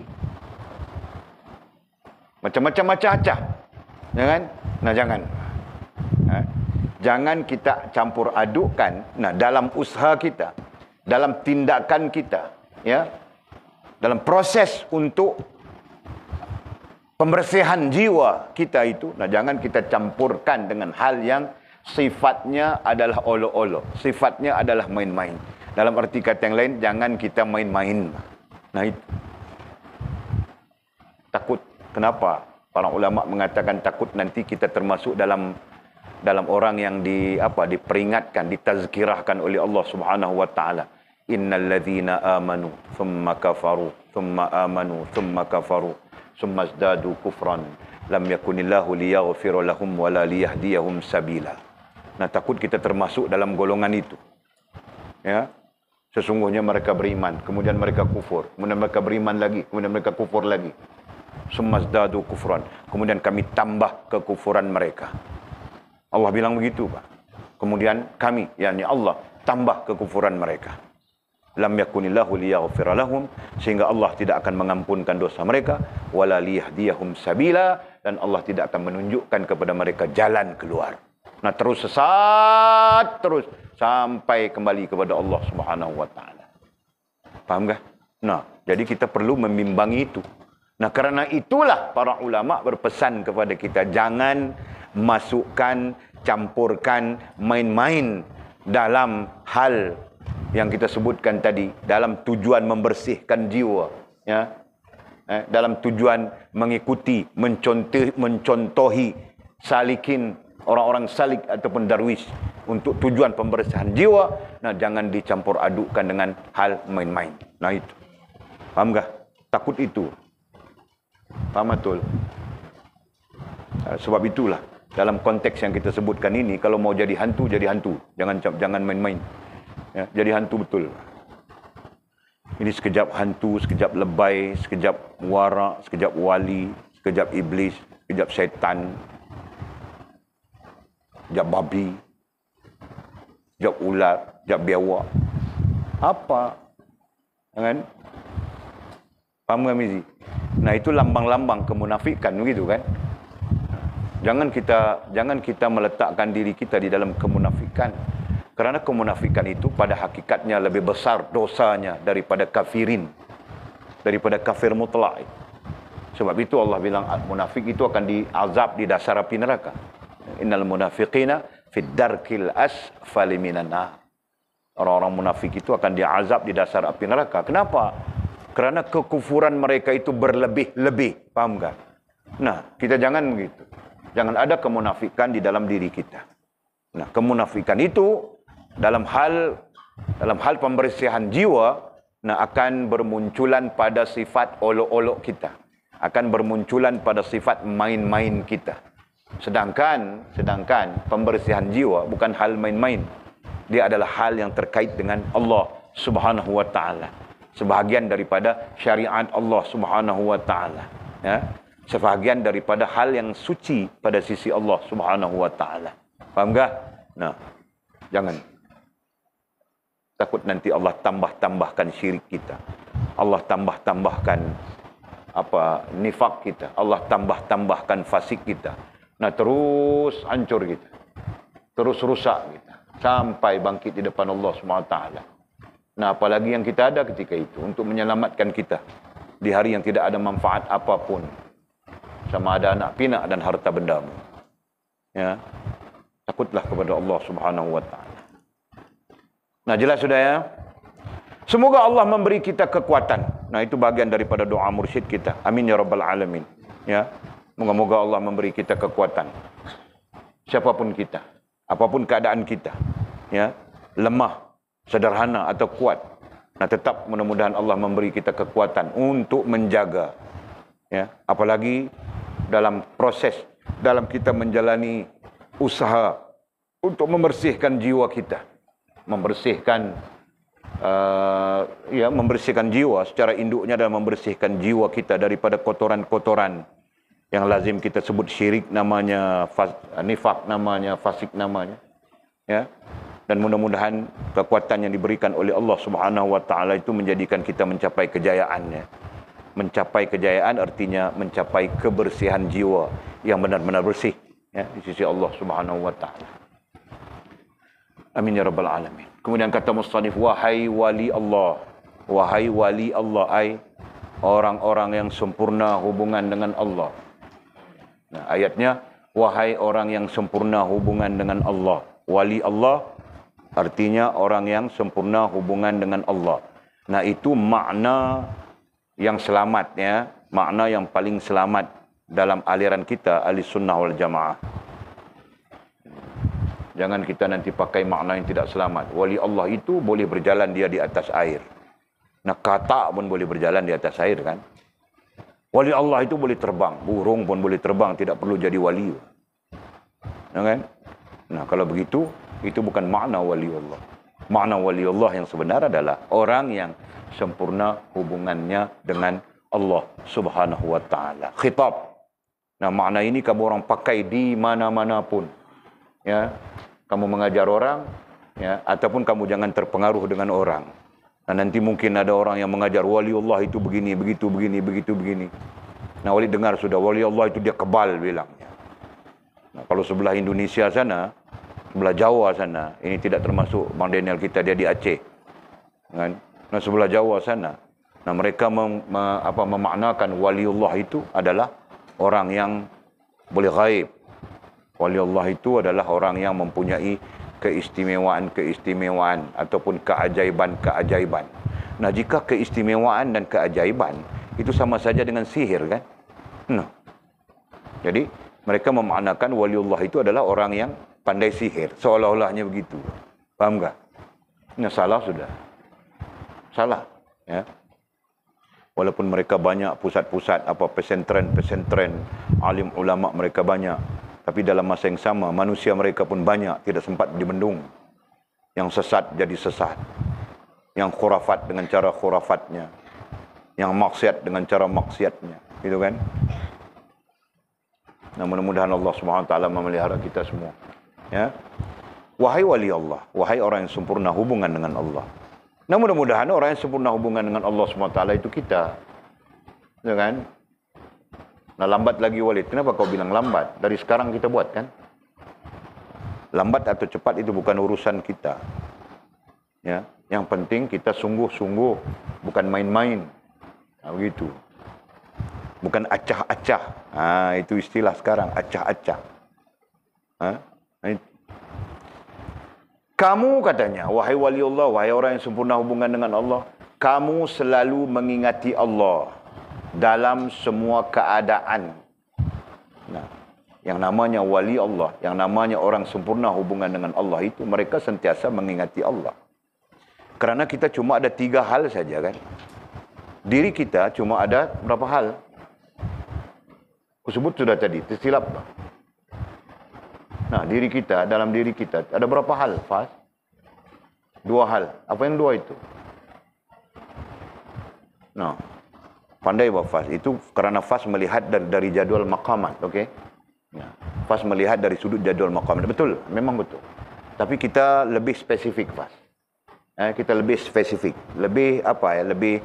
macam-macam acah-acah, jangan. Nah, jangan. Ha? Jangan kita campur adukkan. Nah, dalam usaha kita, dalam tindakan kita, ya, dalam proses untuk pembersihan jiwa kita itu, nah, jangan kita campurkan dengan hal yang sifatnya adalah olok-olok, sifatnya adalah main-main. Dalam arti kata yang lain, jangan kita main-main. Nah, itu takut. Kenapa? Para ulama mengatakan takut nanti kita termasuk dalam dalam orang yang di apa diperingatkan, ditazkirahkan oleh Allah Subhanahu wa taala. Innal ladzina amanu thumma kafaru thumma amanu thumma kafaru thumma izdadu kufran lam yakunillahu liyaghfira lahum wala liyahdiyahum sabila. Nah, takut kita termasuk dalam golongan itu. Ya. Sesungguhnya mereka beriman, kemudian mereka kufur, kemudian mereka beriman lagi, kemudian mereka kufur lagi. Sumazdadu kufran, kemudian kami tambah kekufuran mereka. Allah bilang begitu, Pak. Kemudian kami, yakni Allah, tambah kekufuran mereka. Lam yakunillahu liyaghfira lahum, sehingga Allah tidak akan mengampunkan dosa mereka, wala liyahdiyahum sabila, dan Allah tidak akan menunjukkan kepada mereka jalan keluar. Nah, terus sesat terus sampai kembali kepada Allah Subhanahu wa taala. Paham enggak? Nah, jadi kita perlu membimbangi itu. Nah, kerana itulah para ulama berpesan kepada kita, jangan masukkan, campurkan main-main dalam hal yang kita sebutkan tadi, dalam tujuan membersihkan jiwa, ya, eh, dalam tujuan mengikuti, mencontohi, mencontohi salikin, orang-orang salik ataupun darwish untuk tujuan pembersihan jiwa. Nah, jangan dicampur adukkan dengan hal main-main. Nah, itu. Paham gak? Takut itu. Paham betul? Sebab itulah dalam konteks yang kita sebutkan ini, kalau mau jadi hantu, jadi hantu. Jangan jangan main-main. Ya, jadi hantu betul. Ini sekejap hantu, sekejap lebay, sekejap warak, sekejap wali, sekejap iblis, sekejap syaitan, sekejap babi, sekejap ular, sekejap biawak. Apa? Kan? Paham tak, Mizi? Nah, itu lambang-lambang kemunafikan, begitu kan? Jangan kita jangan kita meletakkan diri kita di dalam kemunafikan. Kerana kemunafikan itu pada hakikatnya lebih besar dosanya daripada kafirin, daripada kafir mutlak. Sebab itu Allah bilang munafik itu akan diazab di dasar api neraka. Innal munafiqina fid darkil asfali minan nar. Orang-orang munafik itu akan diazab di dasar api neraka. Kenapa? Kerana kekufuran mereka itu berlebih-lebih. Paham tak? Nah, kita jangan begitu. Jangan ada kemunafikan di dalam diri kita. Nah, kemunafikan itu dalam hal dalam hal pembersihan jiwa, nah, akan bermunculan pada sifat olok-olok kita. Akan bermunculan pada sifat main-main kita. Sedangkan sedangkan pembersihan jiwa bukan hal main-main. Dia adalah hal yang terkait dengan Allah Subhanahu wa taala. Sebahagian daripada syariat Allah Subhanahu wa taala, ya. sebahagian daripada hal yang suci pada sisi Allah Subhanahu wa taala. Faham tak? Nah, jangan takut nanti Allah tambah-tambahkan syirik kita. Allah tambah-tambahkan apa nifak kita. Allah tambah-tambahkan fasik kita. Nah, terus hancur kita. Terus rusak kita sampai bangkit di depan Allah Subhanahu wa taala. Nah, apalagi yang kita ada ketika itu untuk menyelamatkan kita di hari yang tidak ada manfaat apapun. Sama ada anak pinak dan harta bendamu. Ya. Takutlah kepada Allah Subhanahu wa taala. Nah, jelas sudah ya. Semoga Allah memberi kita kekuatan. Nah, itu bagian daripada doa mursyid kita. Amin ya rabbal alamin. Ya. Moga-moga Allah memberi kita kekuatan. Siapapun kita, apapun keadaan kita, ya, lemah, sederhana atau kuat. Nah, tetap mudah-mudahan Allah memberi kita kekuatan untuk menjaga, ya, apalagi dalam proses dalam kita menjalani usaha untuk membersihkan jiwa kita, membersihkan uh, ya membersihkan jiwa secara induknya adalah membersihkan jiwa kita daripada kotoran-kotoran yang lazim kita sebut syirik namanya, nifak namanya, fasik namanya, ya. Dan mudah-mudahan kekuatan yang diberikan oleh Allah Subhanahu wa taala itu menjadikan kita mencapai kejayaannya. Mencapai kejayaan artinya mencapai kebersihan jiwa yang benar-benar bersih, ya, di sisi Allah Subhanahu wa taala. Amin ya rabbal alamin. Kemudian kata musannif, wahai wali Allah, wahai wali Allah, ai orang-orang yang sempurna hubungan dengan Allah. Nah, ayatnya, wahai orang yang sempurna hubungan dengan Allah. Wali Allah artinya orang yang sempurna hubungan dengan Allah. Nah, itu makna yang selamat, ya, makna yang paling selamat dalam aliran kita ahli sunnah wal jamaah. Jangan kita nanti pakai makna yang tidak selamat. Wali Allah itu boleh berjalan dia di atas air. Nah, katak pun boleh berjalan di atas air, kan? Wali Allah itu boleh terbang, burung pun boleh terbang, tidak perlu jadi wali. Ya, kan? Nah, kalau begitu, itu bukan makna wali Allah. Makna wali Allah yang sebenar adalah orang yang sempurna hubungannya dengan Allah Subhanahu wa taala. Khitab. Nah, makna ini kamu orang pakai di mana-mana pun. Ya, kamu mengajar orang, ya, ataupun kamu jangan terpengaruh dengan orang. Nah, nanti mungkin ada orang yang mengajar wali Allah itu begini, begitu, begini, begitu, begini. Nah, wali dengar sudah, wali Allah itu dia kebal bilangnya. Nah, kalau sebelah Indonesia sana, sebelah Jawa sana, ini tidak termasuk Bang Daniel kita, dia di Aceh. Kan? Nah, sebelah Jawa sana, nah mereka mem, me, apa, memaknakan wali Allah itu adalah orang yang boleh gaib. Wali Allah itu adalah orang yang mempunyai keistimewaan-keistimewaan ataupun keajaiban-keajaiban. Nah, jika keistimewaan dan keajaiban itu sama saja dengan sihir, kan? Nah, jadi mereka memaknakan waliullah itu adalah orang yang pandai sihir, seolah-olahnya begitu. Paham tak? Nah, salah sudah. Salah, ya. Walaupun mereka banyak pusat-pusat apa pesantren-pesantren, alim ulama mereka banyak, tapi dalam masa yang sama, manusia mereka pun banyak, tidak sempat dibendung. Yang sesat jadi sesat. Yang khurafat dengan cara khurafatnya. Yang maksiat dengan cara maksiatnya. Gitu kan? Nah, mudah-mudahan Allah subhanahu wa taala memelihara kita semua. Ya. Wahai wali Allah, wahai orang yang sempurna hubungan dengan Allah. Nah, mudah-mudahan orang yang sempurna hubungan dengan Allah subhanahu wa taala itu kita. Ya kan? Nah, lambat lagi Walid. Kenapa kau bilang lambat? Dari sekarang kita buat, kan? Lambat atau cepat itu bukan urusan kita. Ya, yang penting kita sungguh-sungguh, bukan main-main. Nah, begitu. Bukan acah-acah. Ah, itu istilah sekarang, acah-acah. Ah, kamu katanya, wahai wali Allah, wahai orang yang sempurna hubungan dengan Allah, kamu selalu mengingati Allah dalam semua keadaan. Nah, yang namanya wali Allah, yang namanya orang sempurna hubungan dengan Allah itu, mereka sentiasa mengingati Allah. Kerana kita cuma ada tiga hal saja, kan? Diri kita cuma ada berapa hal? Aku sebut sudah tadi, tersilap. Nah, diri kita, dalam diri kita ada berapa hal, Fas? Dua hal. Apa yang dua itu? Nah, Pandai buat fas. Itu kerana fas melihat dari, dari jadual maqamat. Okey. Ya. Fas melihat dari sudut jadual maqamat. Betul. Memang betul. Tapi kita lebih spesifik fas. Eh, kita lebih spesifik. Lebih apa ya. Lebih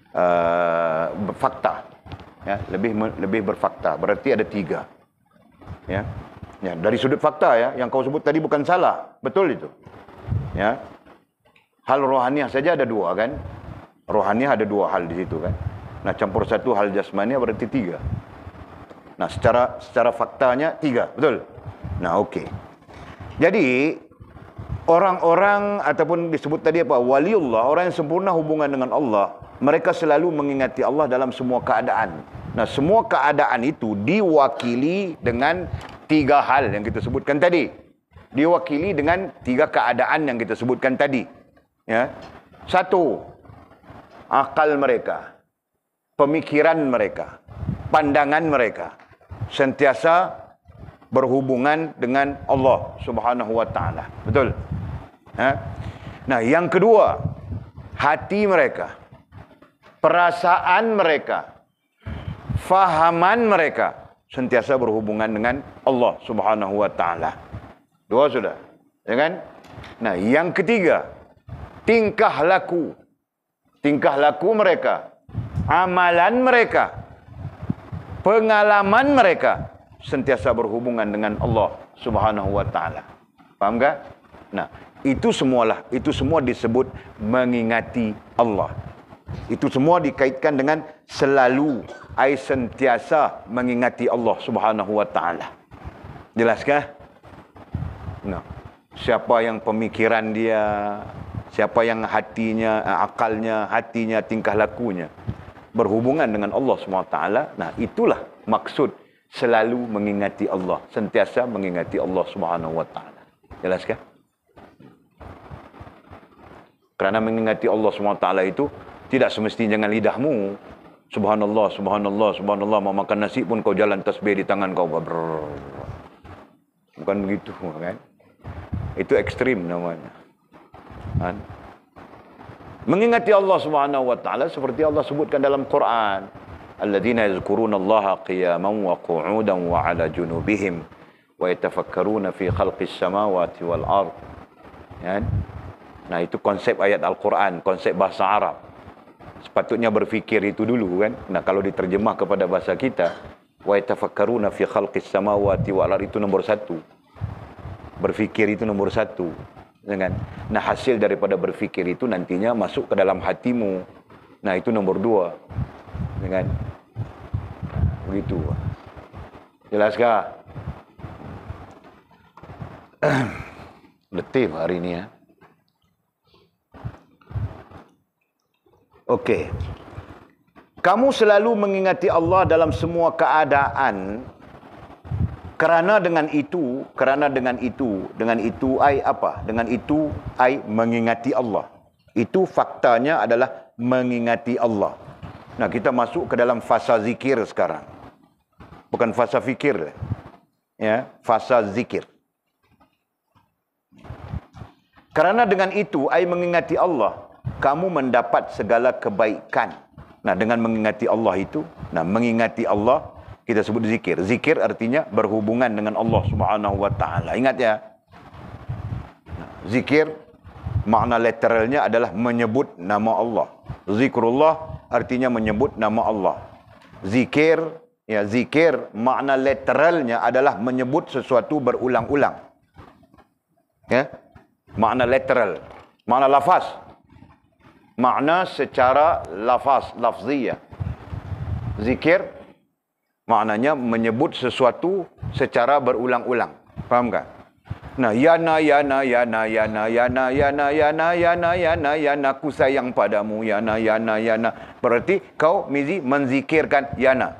uh, fakta. Ya. Lebih lebih berfakta. Berarti ada tiga. Ya. Ya. Dari sudut fakta ya. Yang kau sebut tadi bukan salah. Betul itu. Ya. Hal rohaniah saja ada dua kan. Rohaniah ada dua hal di situ kan. Nah, campur satu hal jasmani berarti tiga. Nah, secara secara faktanya tiga, betul? Nah, okey. Jadi, orang-orang ataupun disebut tadi apa? Waliullah, orang yang sempurna hubungan dengan Allah, mereka selalu mengingati Allah dalam semua keadaan. Nah, semua keadaan itu diwakili dengan tiga hal yang kita sebutkan tadi. Diwakili dengan tiga keadaan yang kita sebutkan tadi. Ya. Satu, akal mereka. Pemikiran mereka, pandangan mereka sentiasa berhubungan dengan Allah Subhanahu wa taala. Betul? Ha? Nah, yang kedua, hati mereka, perasaan mereka, fahaman mereka sentiasa berhubungan dengan Allah Subhanahu wa taala. Dua sudah, ya kan? Nah, yang ketiga, tingkah laku. Tingkah laku mereka, amalan mereka, pengalaman mereka sentiasa berhubungan dengan Allah Subhanahu wa taala. Faham tak? Nah, itu semualah, itu semua disebut mengingati Allah. Itu semua dikaitkan dengan selalu, ai sentiasa mengingati Allah Subhanahu wa taala. Jelaskah? Nah, siapa yang pemikiran dia, siapa yang hatinya, akalnya, hatinya, tingkah lakunya berhubungan dengan Allah subhanahu wa taala, nah itulah maksud selalu mengingati Allah, sentiasa mengingati Allah subhanahu wa taala. Jelaskah? Kerana mengingati Allah subhanahu wa taala itu tidak semestinya dengan lidahmu. Subhanallah, subhanallah, subhanallah, mau makan nasi pun kau jalan tasbih di tangan kau. Brrr. Bukan begitu kan? Itu ekstrim namanya. Kan? Mengingati Allah Subhanahu wa taala seperti Allah sebutkan dalam Quran, alladzina yazkurunallaha qiyaman wa qu'udan wa 'ala junubihim wa yatafakkaruna fi khalqis samawati wal ard. Ya. Nah, itu konsep ayat Al-Quran, konsep bahasa Arab. Sepatutnya berfikir itu dulu kan. Nah, kalau diterjemah kepada bahasa kita, wa yatafakkaruna fi khalqis samawati wal ard, itu nomor satu. Berfikir itu nomor satu. Kan? Nah, hasil daripada berfikir itu nantinya masuk ke dalam hatimu. Nah, itu nomor dua. Kan? Begitu. Jelaskah? Letih hari ini ya. Okey. Kamu selalu mengingati Allah dalam semua keadaan. Kerana dengan itu, kerana dengan itu, dengan itu ai apa? Dengan itu ai mengingati Allah. Itu faktanya adalah mengingati Allah. Nah, kita masuk ke dalam fasa zikir sekarang. Bukan fasa fikir. Ya, fasa zikir. Kerana dengan itu ai mengingati Allah, kamu mendapat segala kebaikan. Nah, dengan mengingati Allah itu, nah mengingati Allah kita sebut zikir. Zikir artinya berhubungan dengan Allah Subhanahu wa taala. Ingat ya. Zikir makna literalnya adalah menyebut nama Allah. Zikrullah artinya menyebut nama Allah. Zikir, ya zikir makna literalnya adalah menyebut sesuatu berulang-ulang. Ya. Makna literal, makna lafaz. Makna secara lafaz, lafziyah. Zikir maknanya menyebut sesuatu secara berulang-ulang. Faham tak? Nah, yana yana yana yana yana yana yana yana yana yana ku sayang padamu yana yana yana. Berarti kau mizi menzikirkan yana.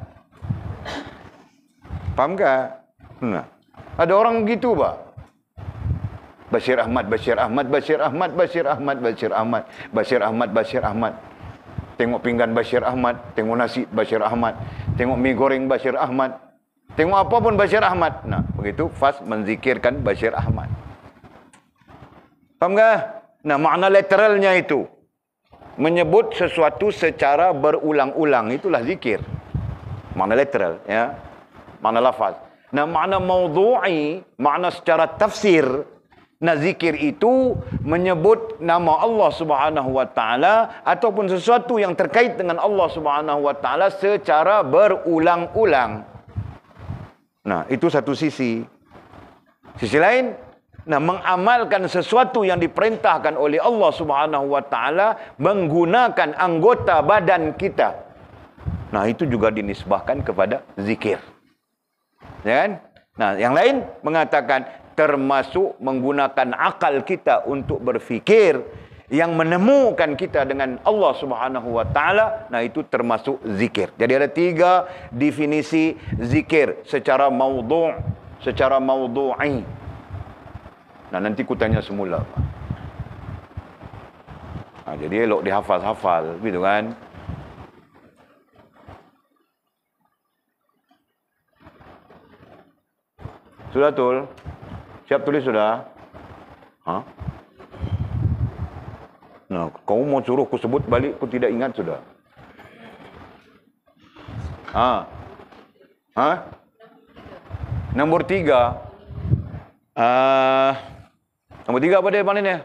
Faham tak? Nah, ada orang begitu, Pak. Bashir Ahmad, Bashir Ahmad, Bashir Ahmad, Bashir Ahmad, Bashir Ahmad, Bashir Ahmad, Bashir Ahmad. Tengok pinggan Bashir Ahmad, tengok nasi Bashir Ahmad, tengok mie goreng Bashir Ahmad, tengok apa pun Bashir Ahmad. Nah, begitu fas menzikirkan Bashir Ahmad. Faham tak? Nah, makna literalnya itu. menyebut sesuatu secara berulang-ulang, itulah zikir. Makna literal, ya. Makna lafaz. Nah, makna maudhu'i, makna secara tafsir, nah zikir itu menyebut nama Allah Subhanahu wa taala ataupun sesuatu yang terkait dengan Allah Subhanahu wa taala secara berulang-ulang. Nah, itu satu sisi. Sisi lain, nah mengamalkan sesuatu yang diperintahkan oleh Allah Subhanahu wa taala menggunakan anggota badan kita. Nah, itu juga dinisbahkan kepada zikir. Ya kan? Nah, yang lain mengatakan termasuk menggunakan akal kita untuk berfikir yang menemukan kita dengan Allah Subhanahu wa taala. Nah, itu termasuk zikir. Jadi ada tiga definisi zikir secara maudhu', secara maudhu'i. Nah, nanti ku tanya semula. Nah, jadi elok dihafal-hafal, gitu kan? Sudah tul? Siap tulis sudah? Ha? Nah, kau mau suruh ku sebut balik, ku tidak ingat sudah. Ha? Ha? Nombor tiga. Uh, nombor tiga apa dia maknanya?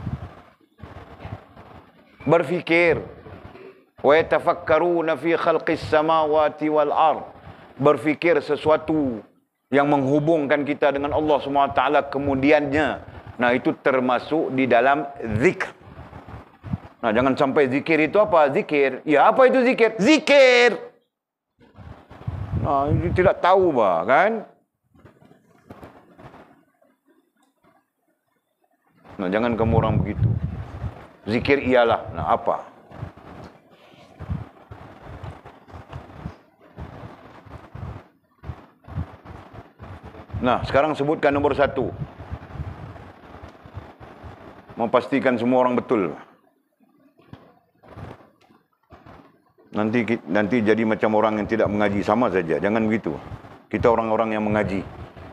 Berfikir. Wa yatafakkaruna fi khalqis samawati wal ard. Berfikir sesuatu yang menghubungkan kita dengan Allah subhanahu wa taala kemudiannya. Nah, itu termasuk di dalam zikr. Nah, jangan sampai zikir itu apa? Zikir. Ya, apa itu zikir? Zikir. Nah, ini tidak tahu bah, kan? Nah, jangan kamu orang begitu. Zikir ialah, nah apa? Nah, sekarang sebutkan nombor satu. Memastikan semua orang betul. Nanti nanti jadi macam orang yang tidak mengaji, sama saja. Jangan begitu. Kita orang-orang yang mengaji.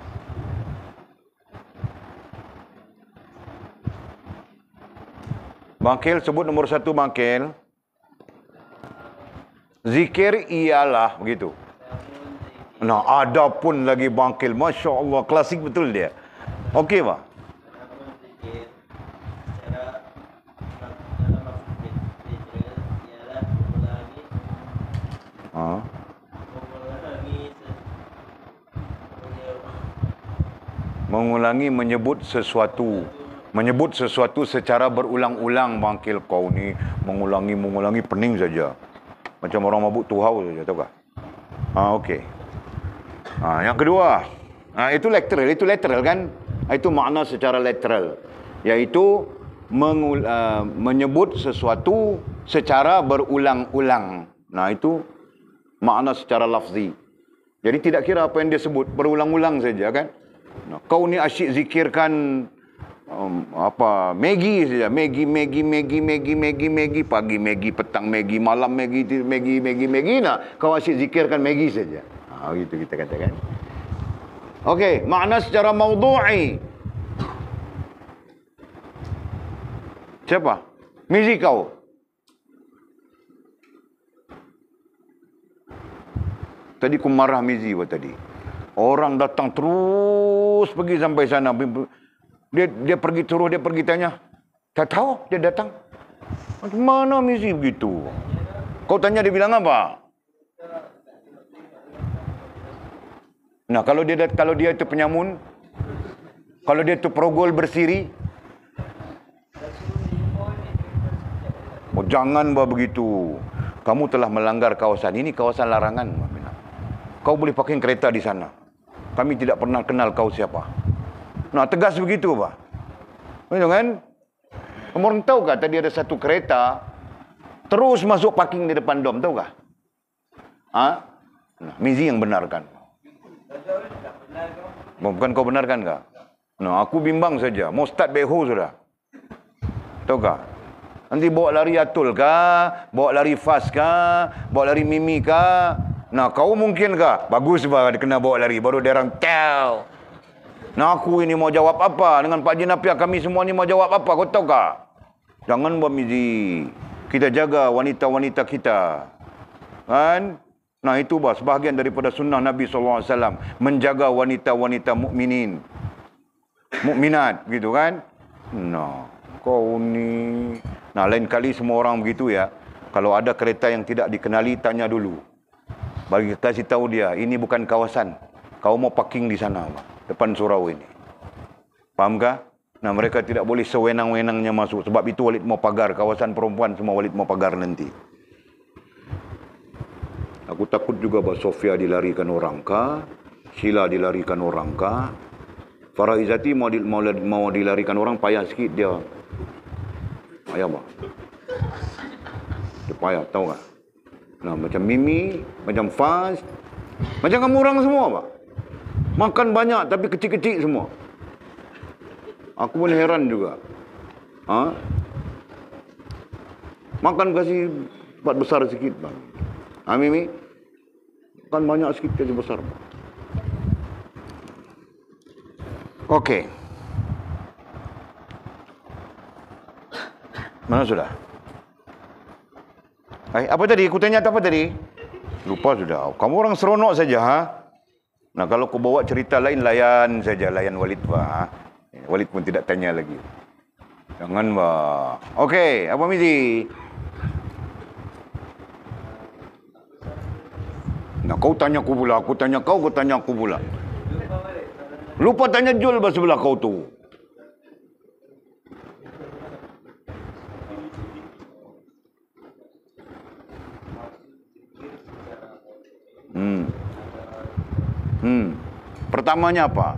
Bangkil, sebut nomor satu bangkil. Zikir ialah, begitu. Nah, ada pun lagi bangkil. Masya Allah, klasik betul dia. Okey, Pak? Ha? Mengulangi menyebut sesuatu. Menyebut sesuatu secara berulang-ulang. Bangkil kau ni mengulangi, mengulangi pening saja. Macam orang mabuk tuhau saja, tahu tak? Ah, okey. Ah, yang kedua, ah, itu literal, itu literal kan? Itu makna secara literal, iaitu mengul, uh, menyebut sesuatu secara berulang-ulang. Nah, itu makna secara lafzi. Jadi tidak kira apa yang dia sebut, berulang-ulang saja kan? Nah, kau ni asyik zikirkan um, apa Maggi saja, Maggi, Maggi, Maggi, Maggi, Maggi, Maggi, pagi Maggi, petang Maggi, malam Maggi, Maggi, Maggi, Maggi. Nah, kau asyik zikirkan Maggi saja. Ah, gitu kita katakan. Okey, makna secara maudhu'i. Siapa? Mizi kau. Tadi ku marah Mizi buat tadi. Orang datang terus pergi sampai sana. Dia dia pergi terus, dia pergi tanya. Tak tahu dia datang. Macam mana Mizi begitu? Kau tanya dia bilang apa? Nah, kalau dia kalau dia itu penyamun, kalau dia itu perogol bersiri, oh, jangan bah begitu. Kamu telah melanggar kawasan ini, kawasan larangan. Kau boleh pakai kereta di sana. Kami tidak pernah kenal kau siapa. Nah, tegas begitu bah. Betul kan? Kamu orang tahu kah tadi ada satu kereta terus masuk parking di depan dom, tahu kah? Ah, nah, Mizi yang benarkan. Bukan kau benarkan kah? Nah, aku bimbang saja. Mau start beho sudah. Tahu kah? Nanti bawa lari Atul kah? Bawa lari Fas kah? Bawa lari Mimi kah? Nah, kau mungkin kah? Bagus bah kena bawa lari. Baru dia orang tell. Nah, aku ini mau jawab apa? Dengan Pak Jinapia kami semua ni mau jawab apa? Kau tahu kah? Jangan buat Mizi. Kita jaga wanita-wanita kita. Kan? Nah itu bah, sebahagian daripada sunnah Nabi sallallahu alaihi wasallam. Menjaga wanita-wanita mukminin, mukminat, gitu kan? Nah, kau ni... Nah, lain kali semua orang begitu ya. Kalau ada kereta yang tidak dikenali, tanya dulu. Bagi kasih tahu dia, ini bukan kawasan. Kau mau parking di sana, bah, depan surau ini. Faham kah? Nah, mereka tidak boleh sewenang-wenangnya masuk. Sebab itu Walid mau pagar. Kawasan perempuan semua Walid mau pagar nanti. Aku takut juga bahawa Sofia dilarikan orang kah? Sheila dilarikan orang kah? Farah Izzati mau, di, mau, mau dilarikan orang, payah sikit dia. Payah bah. Dia payah, tahu tak? Nah, macam Mimi, macam Faz. Macam kamu orang semua bah. Makan banyak tapi kecil-kecil semua. Aku pun heran juga. Ha? Makan kasih buat besar sikit bang. Ha Mimi? Makan banyak sikit kasih besar bang. Okey. Mana sudah? Eh, apa tadi? Aku tanya apa tadi? Lupa sudah. Kamu orang seronok saja, ha? Nah, kalau kau bawa cerita lain, layan saja, layan Walid, bah. Walid pun tidak tanya lagi. Jangan, bah. Okey, apa Mizi? Nah, kau tanya aku pula, aku tanya kau, kau tanya aku pula. Lupa tanya Jul bah sebelah kau tu. Hmm. Hmm. Pertamanya apa?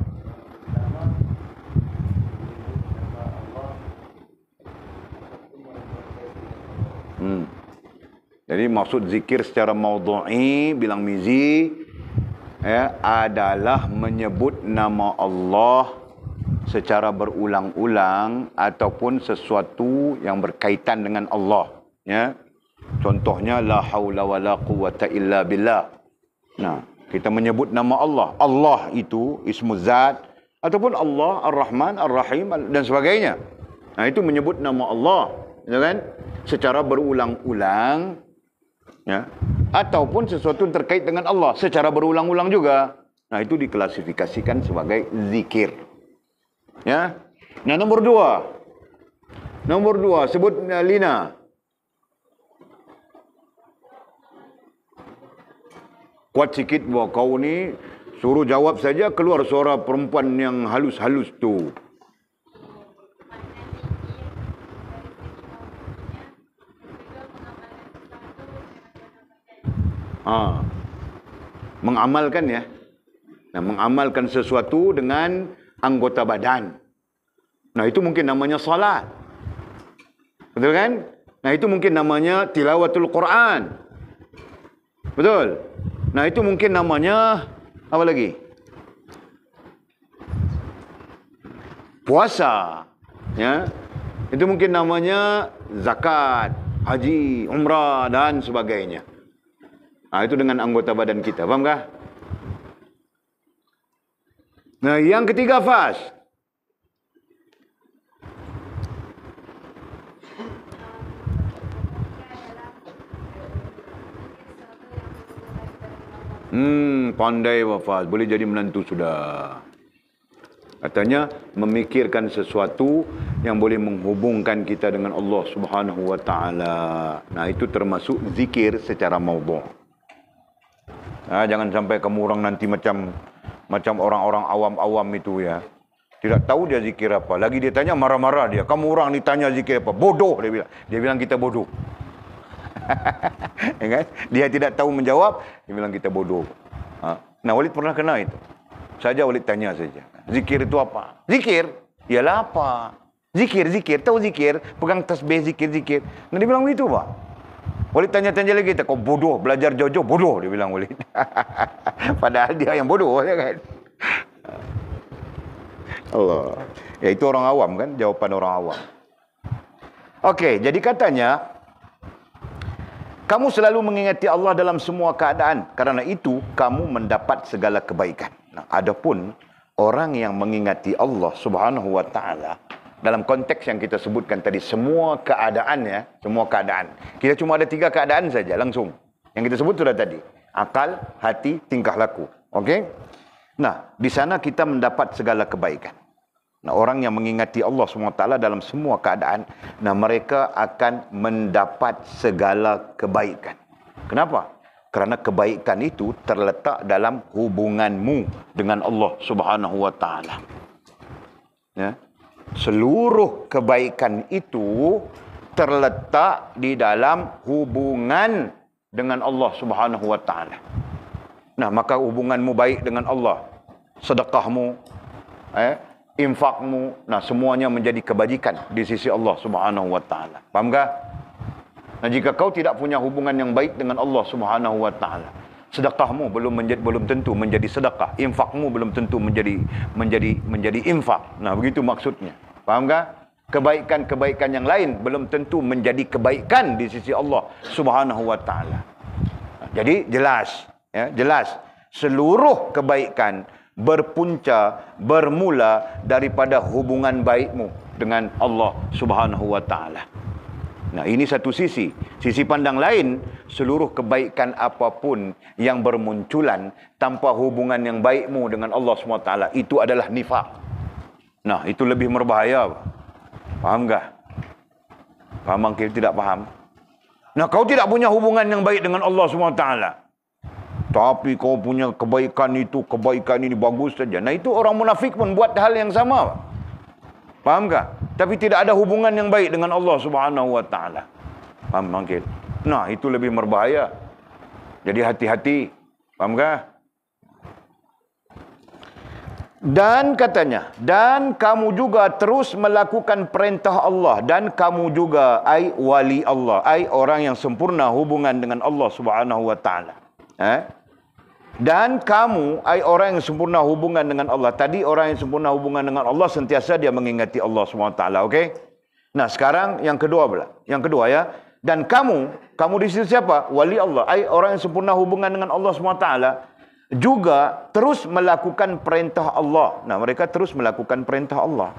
Hmm. Jadi maksud zikir secara maudhu'i, bilang Mizi, ya, adalah menyebut nama Allah secara berulang-ulang ataupun sesuatu yang berkaitan dengan Allah. Ya. Contohnya la haula wala quwwata illa billah. Nah, kita menyebut nama Allah. Allah itu ismu zat ataupun Allah Ar-Rahman Ar-Rahim dan sebagainya. Nah, itu menyebut nama Allah, ya kan? Secara berulang-ulang, ya, ataupun sesuatu yang terkait dengan Allah secara berulang-ulang juga. Nah, itu diklasifikasikan sebagai zikir. Ya. Nah, nombor dua. Nombor dua, sebut uh, Lina. Kuat sikit bahawa kau ni suruh jawab saja keluar suara perempuan yang halus-halus tu. Ha. Mengamalkan ya. Nah, mengamalkan sesuatu dengan anggota badan. Nah, itu mungkin namanya salat. Betul kan? Nah, itu mungkin namanya tilawatul Quran. Betul? Nah, itu mungkin namanya apa lagi? Puasa. Ya. Itu mungkin namanya zakat, haji, umrah dan sebagainya. Nah, itu dengan anggota badan kita. Faham kah? Nah, yang ketiga, Fas. Hmm, pandai Fas. Boleh jadi menantu sudah. Katanya, memikirkan sesuatu yang boleh menghubungkan kita dengan Allah Subhanahu wa taala. Nah, itu termasuk zikir secara maudhu'. Nah, jangan sampai kamu orang nanti macam macam orang-orang awam-awam itu ya. Tidak tahu dia zikir apa. Lagi dia tanya, marah-marah dia. Kamu orang ni tanya zikir apa? Bodoh, dia bilang. Dia bilang kita bodoh. Ya kan? Dia tidak tahu menjawab, dia bilang kita bodoh. Ha? Nah, Walid pernah kena itu. Saja Walid tanya saja. Zikir itu apa? Zikir? Ialah apa? Zikir, zikir. Tahu zikir? Pegang tasbih, zikir, zikir. Nah, dia bilang begitu, Pak. Walid tanya-tanya lagi, kau bodoh, belajar jauh-jauh, bodoh, dia bilang Walid. Padahal dia yang bodoh, ya kan? Allah. Ya, itu orang awam kan, jawapan orang awam. Okey, jadi katanya, kamu selalu mengingati Allah dalam semua keadaan. Karena itu, kamu mendapat segala kebaikan. Nah, adapun orang yang mengingati Allah Subhanahu wa taala dalam konteks yang kita sebutkan tadi, semua keadaan ya, semua keadaan. Kita cuma ada tiga keadaan saja langsung. Yang kita sebut sudah tadi. Akal, hati, tingkah laku. Okey? Nah, di sana kita mendapat segala kebaikan. Nah, orang yang mengingati Allah subhanahu wa taala dalam semua keadaan, nah mereka akan mendapat segala kebaikan. Kenapa? Kerana kebaikan itu terletak dalam hubunganmu dengan Allah subhanahu wa taala. Ya. Seluruh kebaikan itu terletak di dalam hubungan dengan Allah subhanahu wa taala. Nah, maka hubunganmu baik dengan Allah, sedekahmu, eh, infakmu, nah semuanya menjadi kebajikan di sisi Allah subhanahu wa taala. Faham tak? Nah, jika kau tidak punya hubungan yang baik dengan Allah subhanahu wa taala, sedekahmu belum menjadi, belum tentu menjadi sedekah, infakmu belum tentu menjadi menjadi menjadi infak. Nah, begitu maksudnya. Faham tak? Kebaikan-kebaikan yang lain belum tentu menjadi kebaikan di sisi Allah subhanahu wa taala. Jadi jelas, ya, jelas seluruh kebaikan berpunca, bermula daripada hubungan baikmu dengan Allah subhanahu wa taala. Nah, ini satu sisi. Sisi pandang lain, seluruh kebaikan apapun yang bermunculan tanpa hubungan yang baikmu dengan Allah subhanahu wa taala, itu adalah nifak. Nah, itu lebih berbahaya. Faham tak? Faham Angkil? Tidak faham? Nah, kau tidak punya hubungan yang baik dengan Allah subhanahu wa taala, tapi kau punya kebaikan itu, kebaikan ini bagus saja. Nah, itu orang munafik pun buat hal yang sama. Faham tak? Tapi tidak ada hubungan yang baik dengan Allah subhanahu wa taala. Faham Angkil? Nah, itu lebih berbahaya. Jadi hati-hati. Faham tak? Dan katanya, dan kamu juga terus melakukan perintah Allah, dan kamu juga ai wali Allah, ai orang yang sempurna hubungan dengan Allah subhanahu wa taala. Eh? Dan kamu ai orang yang sempurna hubungan dengan Allah. Tadi orang yang sempurna hubungan dengan Allah sentiasa dia mengingati Allah subhanahu wa taala. Okey? Nah, sekarang yang kedua pula. Yang kedua ya. Dan kamu, kamu di sisi siapa? Wali Allah. Ai orang yang sempurna hubungan dengan Allah subhanahu wa taala juga terus melakukan perintah Allah. Nah, mereka terus melakukan perintah Allah.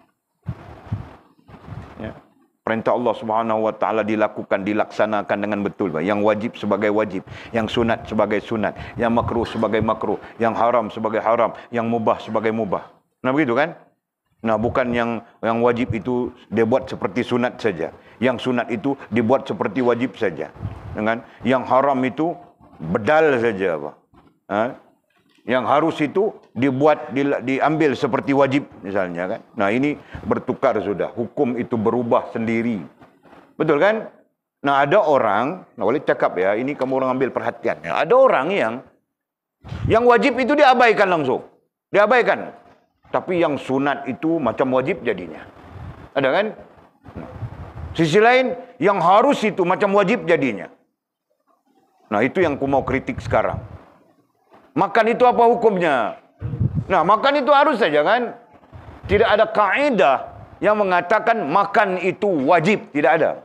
Ya. Perintah Allah subhanahu wa taala dilakukan, dilaksanakan dengan betul. Yang wajib sebagai wajib, yang sunat sebagai sunat, yang makruh sebagai makruh, yang haram sebagai haram, yang mubah sebagai mubah. Nah, begitu kan? Nah, bukan yang yang wajib itu dia buat seperti sunat saja. Yang sunat itu dibuat seperti wajib saja. Dengan yang haram itu bedal saja, apa? Ha? Yang harus itu dibuat di, diambil seperti wajib misalnya kan. Nah, ini bertukar sudah. Hukum itu berubah sendiri. Betul kan? Nah, ada orang, nah boleh cakap ya, ini kamu orang ambil perhatian. Ada orang yang yang wajib itu diabaikan langsung. Diabaikan. Tapi yang sunat itu macam wajib jadinya. Ada kan? Sisi lain, yang harus itu macam wajib jadinya. Nah, itu yang aku mau kritik sekarang. Makan itu apa hukumnya? Nah, makan itu harus saja kan? Tidak ada kaedah yang mengatakan makan itu wajib. Tidak ada.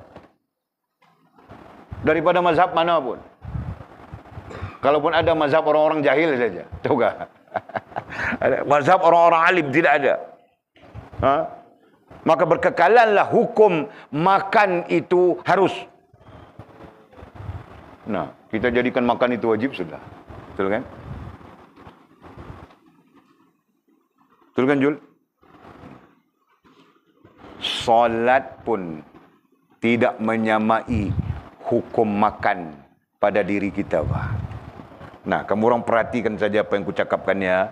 Daripada mazhab mana pun. Kalaupun ada mazhab orang-orang jahil saja. Tahu tak? Mazhab orang-orang alim tidak ada. Ha? Maka berkekalanlah hukum makan itu harus. Nah, kita jadikan makan itu wajib sudah. Betul kan? Betul kan, Jul? Solat pun tidak menyamai hukum makan pada diri kita, Pak. Nah, kamu orang perhatikan saja apa yang kucakapkan ya.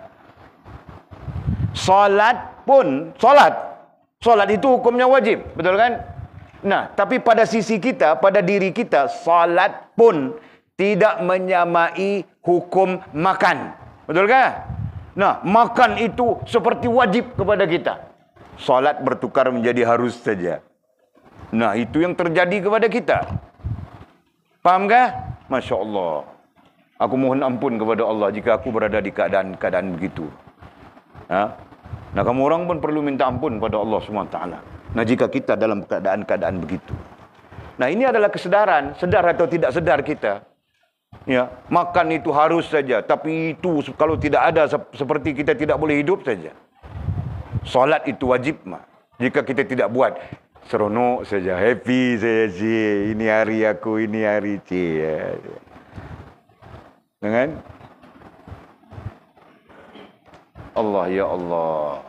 Solat pun, solat. Solat itu hukumnya wajib, betul kan? Nah, tapi pada sisi kita, pada diri kita, solat pun tidak menyamai hukum makan. Betul kan? Nah, makan itu seperti wajib kepada kita. Salat bertukar menjadi harus saja. Nah, itu yang terjadi kepada kita. Faham kah? Masya Allah. Aku mohon ampun kepada Allah jika aku berada di keadaan-keadaan begitu. Ha? Nah, kamu orang pun perlu minta ampun kepada Allah subhanahu wa taala. Nah, jika kita dalam keadaan-keadaan begitu. Nah, ini adalah kesedaran. Sedar atau tidak sedar kita. Ya, makan itu harus saja, tapi itu kalau tidak ada seperti kita tidak boleh hidup saja. Solat itu wajib, mah. Jika kita tidak buat, seronok saja, happy saya si, ini hari aku, ini hari si. Dengan Allah, ya Allah.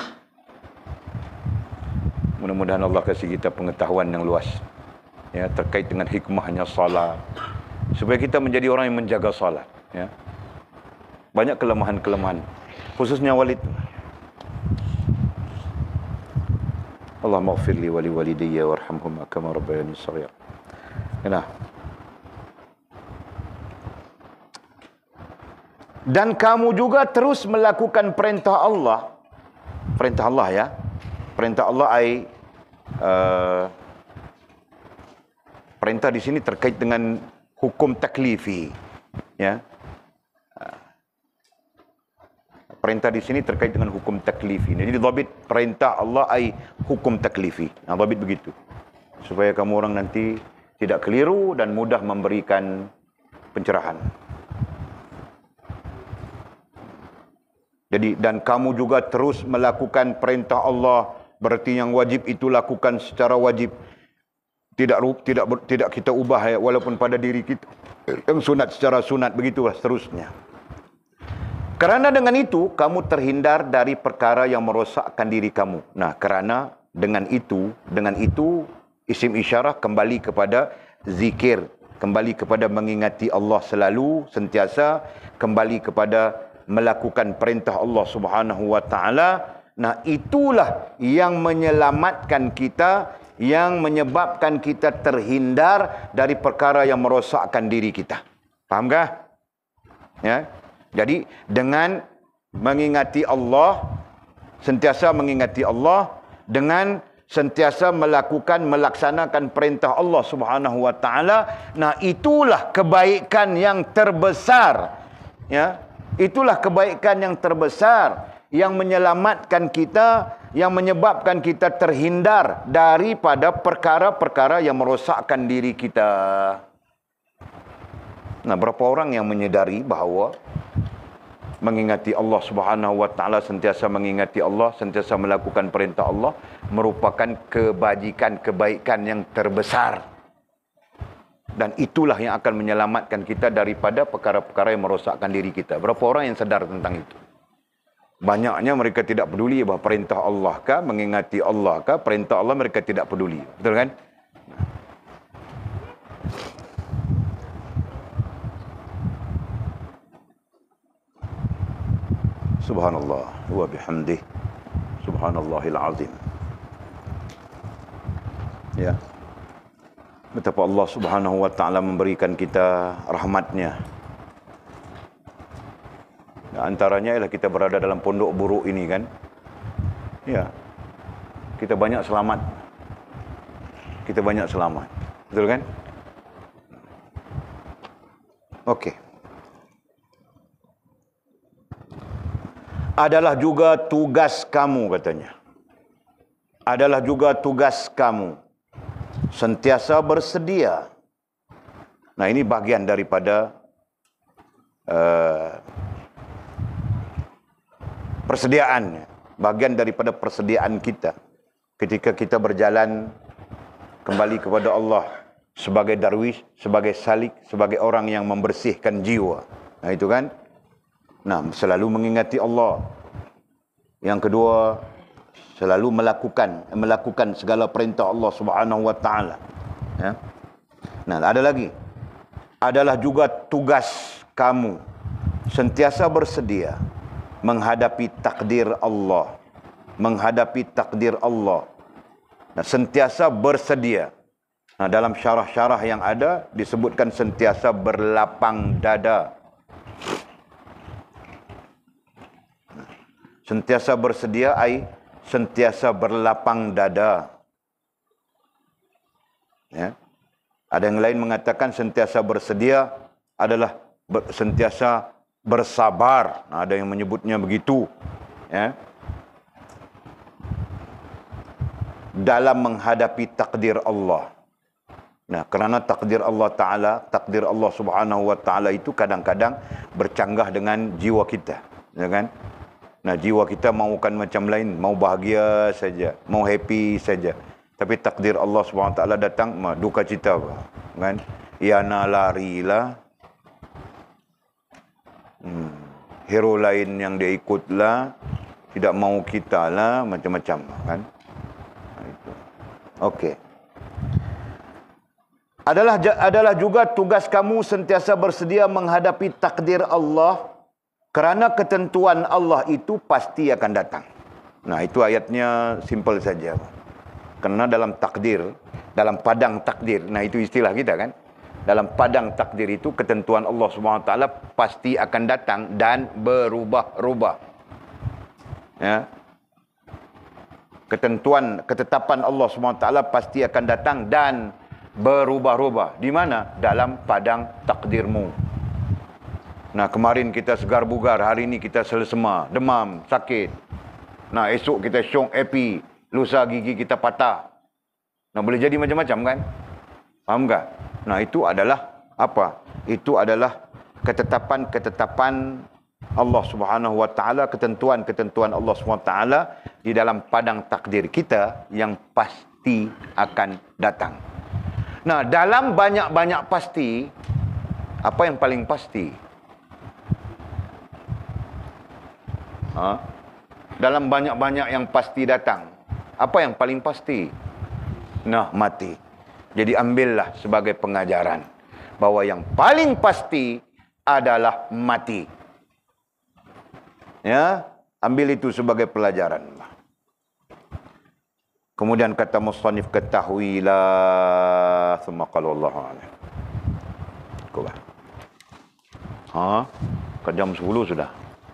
Mudah-mudahan Allah kasih kita pengetahuan yang luas ya terkait dengan hikmahnya salat, supaya kita menjadi orang yang menjaga salat ya. Banyak kelemahan-kelemahan khususnya walid. Allahumma ighfir li wa li walidayya warhamhuma kama rabbayani shaghira. Nah. Dan kamu juga terus melakukan perintah Allah. Perintah Allah ya. Perintah Allah ai uh, perintah di sini terkait dengan hukum taklifi ya. Perintah di sini terkait dengan hukum taklifi. Jadi dhabit perintah Allah ai hukum taklifi. Nah, dhabit begitu. Supaya kamu orang nanti tidak keliru dan mudah memberikan pencerahan. Jadi dan kamu juga terus melakukan perintah Allah, berarti yang wajib itu lakukan secara wajib. Tidak tidak tidak kita ubah ya, walaupun pada diri kita. Yang sunat secara sunat, begitulah seterusnya. Kerana dengan itu, kamu terhindar dari perkara yang merosakkan diri kamu. Nah, kerana dengan itu, dengan itu, isim isyarah kembali kepada zikir. Kembali kepada mengingati Allah selalu, sentiasa. Kembali kepada melakukan perintah Allah subhanahu wa ta'ala. Nah, itulah yang menyelamatkan kita, yang menyebabkan kita terhindar dari perkara yang merosakkan diri kita. Fahamkah? Ya. Jadi dengan mengingati Allah, sentiasa mengingati Allah, dengan sentiasa melakukan, melaksanakan perintah Allah subhanahu wa ta'ala, nah itulah kebaikan yang terbesar. Ya, itulah kebaikan yang terbesar yang menyelamatkan kita, yang menyebabkan kita terhindar daripada perkara-perkara yang merosakkan diri kita. Nah, berapa orang yang menyedari bahawa mengingati Allah subhanahu wa ta'ala, sentiasa mengingati Allah, sentiasa melakukan perintah Allah, merupakan kebajikan, kebaikan yang terbesar. Dan itulah yang akan menyelamatkan kita daripada perkara-perkara yang merosakkan diri kita. Berapa orang yang sadar tentang itu? Banyaknya mereka tidak peduli bahawa perintah Allah kah, mengingati Allah kah, perintah Allah mereka tidak peduli. Betul kan? Subhanallah wa bihamdih. Subhanallahil azim. Ya. Betapa Allah subhanahu wa ta'ala memberikan kita rahmatnya. Nah, antaranya ialah kita berada dalam pondok buruk ini kan. Ya. Kita banyak selamat. Kita banyak selamat. Betul kan? Okey. Adalah juga tugas kamu katanya. Adalah juga tugas kamu sentiasa bersedia. Nah, ini bagian daripada uh, persediaan, bagian daripada persediaan kita ketika kita berjalan kembali kepada Allah sebagai darwish, sebagai salik, sebagai orang yang membersihkan jiwa. Nah, itu kan. Nah, selalu mengingati Allah. Yang kedua, selalu melakukan melakukan segala perintah Allah Subhanahu wa taala. Ya. Nah, ada lagi. Adalah juga tugas kamu sentiasa bersedia menghadapi takdir Allah. Menghadapi takdir Allah. Nah, sentiasa bersedia. Nah, dalam syarah-syarah yang ada disebutkan sentiasa berlapang dada. Sentiasa bersedia ai sentiasa berlapang dada. Ya. Ada yang lain mengatakan sentiasa bersedia adalah ber, sentiasa bersabar. Nah, ada yang menyebutnya begitu. Ya. Dalam menghadapi takdir Allah. Nah, kerana takdir Allah Ta'ala, takdir Allah Subhanahu Wa Ta'ala itu kadang-kadang bercanggah dengan jiwa kita. Ya kan? Nah, jiwa kita maukan macam lain, mau bahagia saja, mau happy saja. Tapi takdir Allah subhanahu wa taala datang, duka cita, kan? Iana larilah. Hmm. Hero lain yang dia ikutlah, tidak mau kita lah, macam-macam, kan? Itu. Okey. Adalah adalah juga tugas kamu sentiasa bersedia menghadapi takdir Allah, kerana ketentuan Allah itu pasti akan datang. Nah, itu ayatnya simple saja. Kerana dalam takdir, dalam padang takdir, nah itu istilah kita, kan? Dalam padang takdir itu ketentuan Allah subhanahu wa taala pasti akan datang dan berubah-ubah. Ya. Ketentuan, ketetapan Allah subhanahu wa taala pasti akan datang dan berubah-ubah. Di mana? Dalam padang takdirmu. Nah, kemarin kita segar bugar, hari ini kita selesema, demam, sakit. Nah, esok kita syong, happy, lusa gigi kita patah. Nah, boleh jadi macam-macam, kan? Faham tak? Nah, itu adalah apa? Itu adalah ketetapan-ketetapan Allah Subhanahu wa taala, ketentuan-ketentuan Allah Subhanahu wa taala di dalam padang takdir kita yang pasti akan datang. Nah, dalam banyak-banyak pasti, apa yang paling pasti? Ha? Dalam banyak-banyak yang pasti datang, apa yang paling pasti? Nah, mati. Jadi ambillah sebagai pengajaran bahwa yang paling pasti adalah mati. Ya, ambil itu sebagai pelajaran. Kemudian kata musannif, ketahuilah, thumma qala Allahu a'lam. Kuba. Ha? Ke jam sepuluh sudah.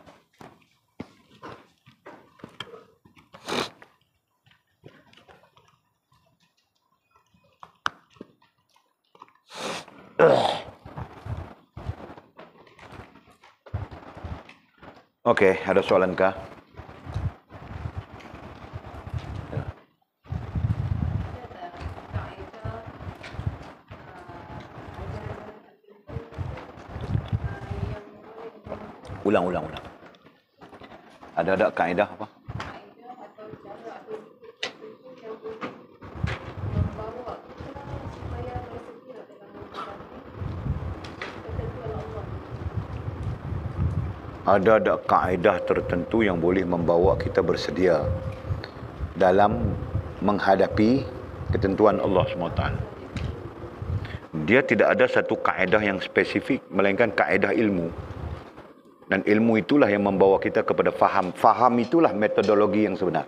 Okey, ada soalan kah? Ulang, ulang, ulang. Ada ada kaedah apa? Ada ada kaedah tertentu yang boleh membawa kita bersedia dalam menghadapi ketentuan Allah subhanahu wa taala. Dia tidak ada satu kaedah yang spesifik, melainkan kaedah ilmu. Dan ilmu itulah yang membawa kita kepada faham. Faham itulah metodologi yang sebenar.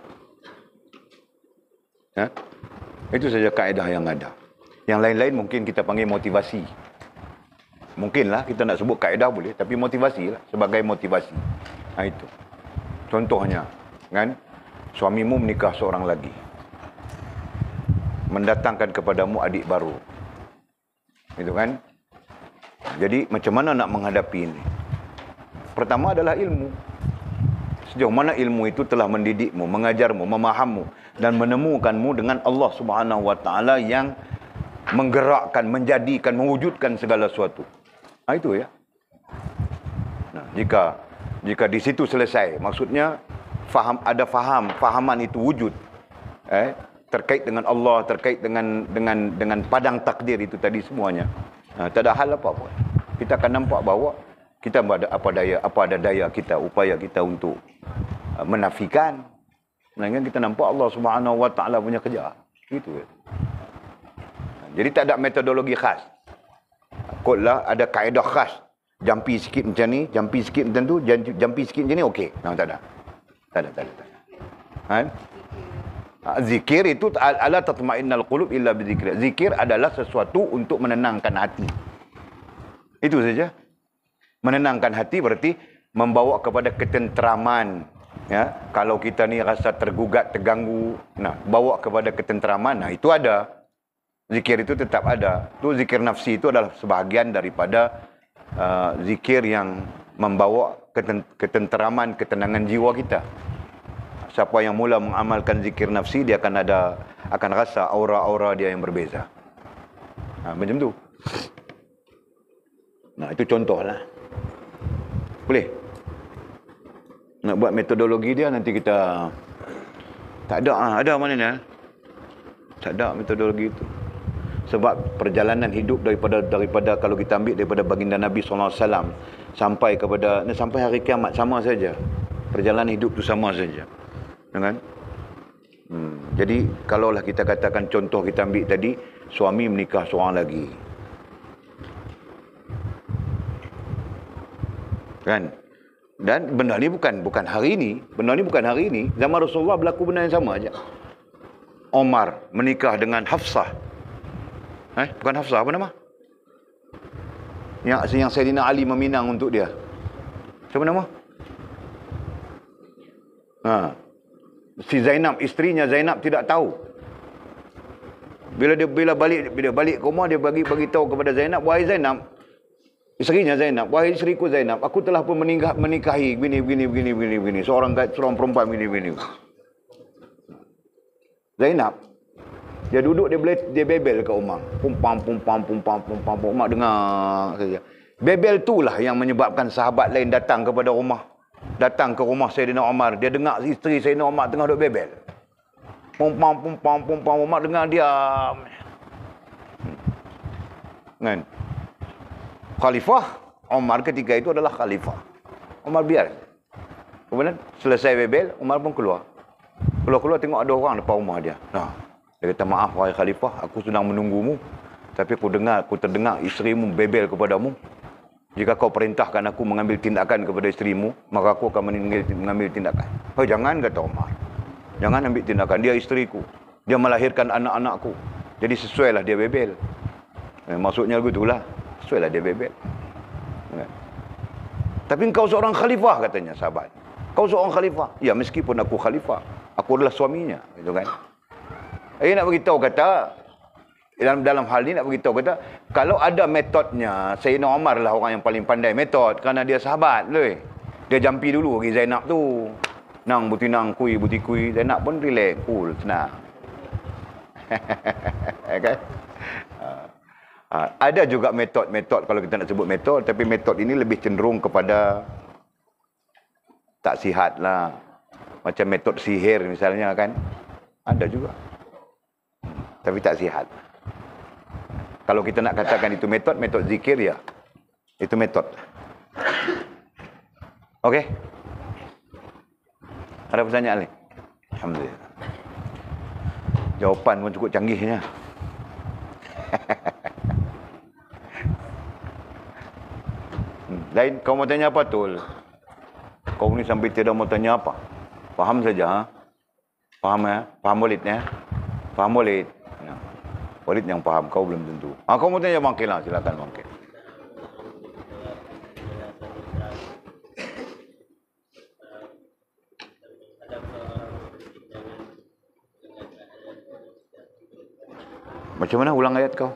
Ya? Itu saja kaedah yang ada. Yang lain-lain mungkin kita panggil motivasi. Mungkinlah kita nak sebut kaedah boleh, tapi motivasi lah, sebagai motivasi. Nah, itu. Contohnya, kan? Suamimu menikah seorang lagi. Mendatangkan kepadamu adik baru. Itu kan? Jadi macam mana nak menghadapi ini? Pertama adalah ilmu. Sejauh mana ilmu itu telah mendidikmu, mengajarmu, memahammu dan menemukanmu dengan Allah Subhanahu wa taala yang menggerakkan, menjadikan, mewujudkan segala sesuatu. Nah, itu ya. Nah, jika jika di situ selesai, maksudnya faham, ada faham, fahaman itu wujud. Eh, terkait dengan Allah, terkait dengan dengan dengan padang takdir itu tadi semuanya. Nah, tak ada hal apa pun. Kita akan nampak bahawa kita ada apa daya, apa ada daya kita, upaya kita untuk uh, menafikan. Melainkan kita nampak Allah Subhanahu wa taala punya kerja. Gitu ya. Nah, jadi tak ada metodologi khas. Kotlah ada kaedah khas. Jampi sikit macam ni, jampi sikit macam tu, jampi sikit macam ni, okey. Nah, tak ada. Tak ada, tak ada. Tak ada. Ha? Zikir itu ala tatma'innal qulub illa bidzikr. Zikir adalah sesuatu untuk menenangkan hati. Itu saja. Menenangkan hati berarti membawa kepada ketenteraman. Ya, kalau kita ni rasa tergugat, terganggu, nah, bawa kepada ketenteraman. Nah, itu ada. Zikir itu tetap ada. Itu zikir nafsi itu adalah sebahagian daripada uh, zikir yang membawa ketenteraman, ketenangan jiwa kita. Siapa yang mula mengamalkan zikir nafsi, dia akan ada, akan rasa aura-aura dia yang berbeza. Ha, macam tu. Nah, itu contohlah. Boleh? Nak buat metodologi dia nanti kita tak ada ah, ada mana ni? Tak ada metodologi itu. Sebab perjalanan hidup daripada daripada kalau kita ambil daripada baginda Nabi sallallahu alaihi wasallam sampai kepada sampai hari kiamat sama saja. Perjalanan hidup tu sama saja. Kan? Hmm. Jadi kalaulah kita katakan contoh kita ambil tadi, suami menikah seorang lagi. Kan? Dan benda ni bukan bukan hari ini, benda ni bukan hari ini. Zaman Rasulullah berlaku benda yang sama aja. Omar menikah dengan Hafsah. Eh, bukan Hafsah, apa nama? Yang yang Sayyidina Ali meminang untuk dia. Siapa nama? Ha. Si Zainab, isterinya Zainab tidak tahu. Bila dia bila balik bila balik ke rumah, dia bagi bagi tahu kepada Zainab, wahai Zainab, isterinya Zainab, wahai isteriku Zainab, aku telah pun menikah, menikahi begini begini begini begini begini seorang seorang perempuan begini begini. Zainab, dia duduk dia boleh dia bebel ke Umar. Pumpam pumpam pumpam pumpam Umar dengar saja. Bebel itulah yang menyebabkan sahabat lain datang kepada rumah. Datang ke rumah Sayyidina Umar, dia dengar isteri Sayyidina Umar tengah duduk bebel. Pumpam pumpam pumpam Umar dengar diam. Kan? Khalifah Umar ketika itu adalah khalifah. Umar biar. Kemudian selesai bebel, Umar pun keluar. Keluar-keluar tengok ada orang depan rumah dia. Nah, dia kata, maaf wahai khalifah, aku sedang menunggumu. Tapi aku dengar, aku terdengar isterimu bebel kepadamu. Jika kau perintahkan aku mengambil tindakan kepada isterimu, maka aku akan mengambil, mengambil tindakan. Oh, jangan, kata Umar. Jangan ambil tindakan. Dia isteriku. Dia melahirkan anak-anakku. Jadi sesuailah dia bebel. Eh, maksudnya begitulah. Sesuailah dia bebel. Eh. Tapi engkau seorang khalifah, katanya sahabat. Kau seorang khalifah. Ya, meskipun aku khalifah, aku adalah suaminya. Gitu kan. Eh, nak beritahu kata, dalam dalam hal ni nak beritahu kata, kalau ada metodnya, Sayyidina Umar lah orang yang paling pandai metod, kerana dia sahabat loh. Dia jampi dulu bagi Zainab tu. Nang buti nang kui buti kui, Zainab pun relax, cool, senang. Okay? Uh, ada juga metod-metod, kalau kita nak sebut metod, tapi metod ini lebih cenderung kepada tak sihat lah. Macam metod sihir misalnya kan. Ada juga. Tapi tak sihat. Kalau kita nak katakan itu metod, metod zikir ya. Itu metod. Okey? Ada pertanyaan ni? Alhamdulillah. Jawapan pun cukup canggihnya. Lain, kau mau tanya apa Tul? Kau ni sampai tidak mau tanya apa? Faham saja, ha? Faham ya? Faham Walid ya? Faham Walid? Ya. Walid yang faham, kau belum tentu. Ha, kau mau tanya Bangkil lah, silakan Bangkil. Macam mana ulang ayat kau?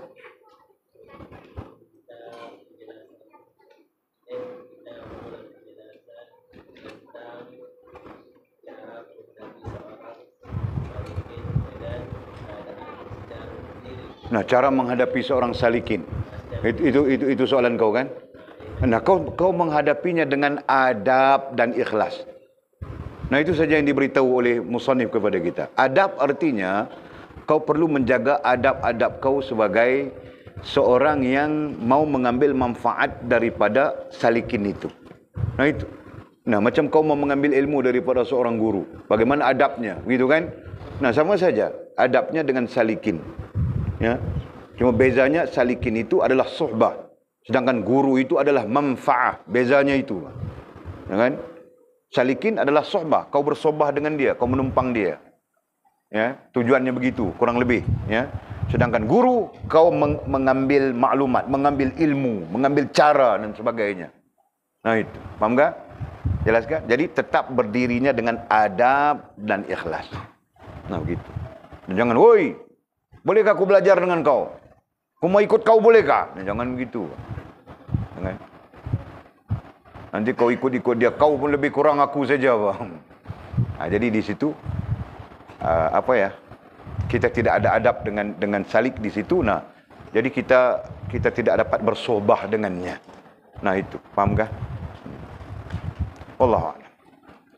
Nah, cara menghadapi seorang salikin. Itu itu itu, itu soalan kau kan? Nah, kau kau menghadapinya dengan adab dan ikhlas. Nah, itu saja yang diberitahu oleh musannif kepada kita. Adab artinya kau perlu menjaga adab-adab kau sebagai seorang yang mau mengambil manfaat daripada salikin itu. Nah, itu. Nah, macam kau mau mengambil ilmu daripada seorang guru. Bagaimana adabnya? Begitu kan? Nah, sama saja adabnya dengan salikin. Ya. Cuma bezanya salikin itu adalah suhbah. Sedangkan guru itu adalah manfaah. Bezanya itu. Ya kan? Salikin adalah suhbah. Kau bersohbah dengan dia. Kau menumpang dia. Ya, tujuannya begitu. Kurang lebih. Ya. Sedangkan guru, kau meng mengambil maklumat. Mengambil ilmu. Mengambil cara dan sebagainya. Nah itu. Faham tak? Jelas kan? Jadi tetap berdirinya dengan adab dan ikhlas. Nah begitu. Dan jangan, woi, bolehkah aku belajar dengan kau? Aku mau ikut kau bolehkah? Nah, jangan begitu. Jangan. Nanti kau ikut-ikut dia, kau pun lebih kurang aku saja, bang. Nah, jadi di situ uh, apa ya? Kita tidak ada adab dengan dengan salik di situ. Nah, jadi kita kita tidak dapat bersobah dengannya. Nah itu, paham kah? Wallahu a'lam.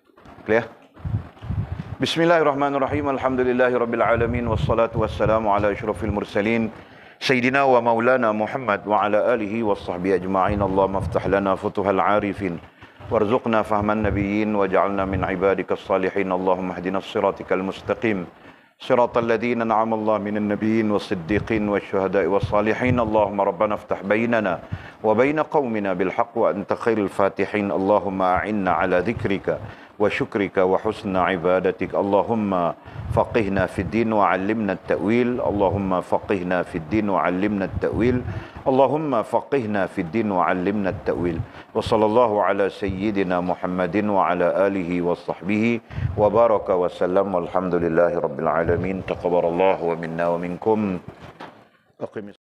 Clear? Bismillahirrahmanirrahim. Alhamdulillahirabbil alamin wassalatu wassalamu ala asyrafil mursalin sayyidina wa maulana Muhammad wa ala alihi washabbihi ajma'in. Allahumma iftah lana futuhal arifin warzuqna fahman nabiyyin waj'alna min ibadikas salihin. Allahumma ihdinas siratal mustaqim siratal ladzina an'ama Allah minan nabiyyin was-siddiqin wasyuhada'i was-salihin. Allahumma rabbana iftah bainana wa bain qaumina bil haqq wa anta khairul fatihin. Allahumma a'inna ala dzikrika wa syukrika wa husna ibadatik. Allahumma faqihna fid din wa 'allimna at-ta'wil. Allahumma faqihna fid din wa 'allimna at-ta'wil. Allahumma faqihna fid din wa 'allimna at-ta'wil. Wa sallallahu ala sayyidina Muhammadin wa ala alihi wa sahbihi wa baraka wa sallam. Walhamdulillahi rabbil alamin. Taqabbalallahu wa minna wa minkum. Aqim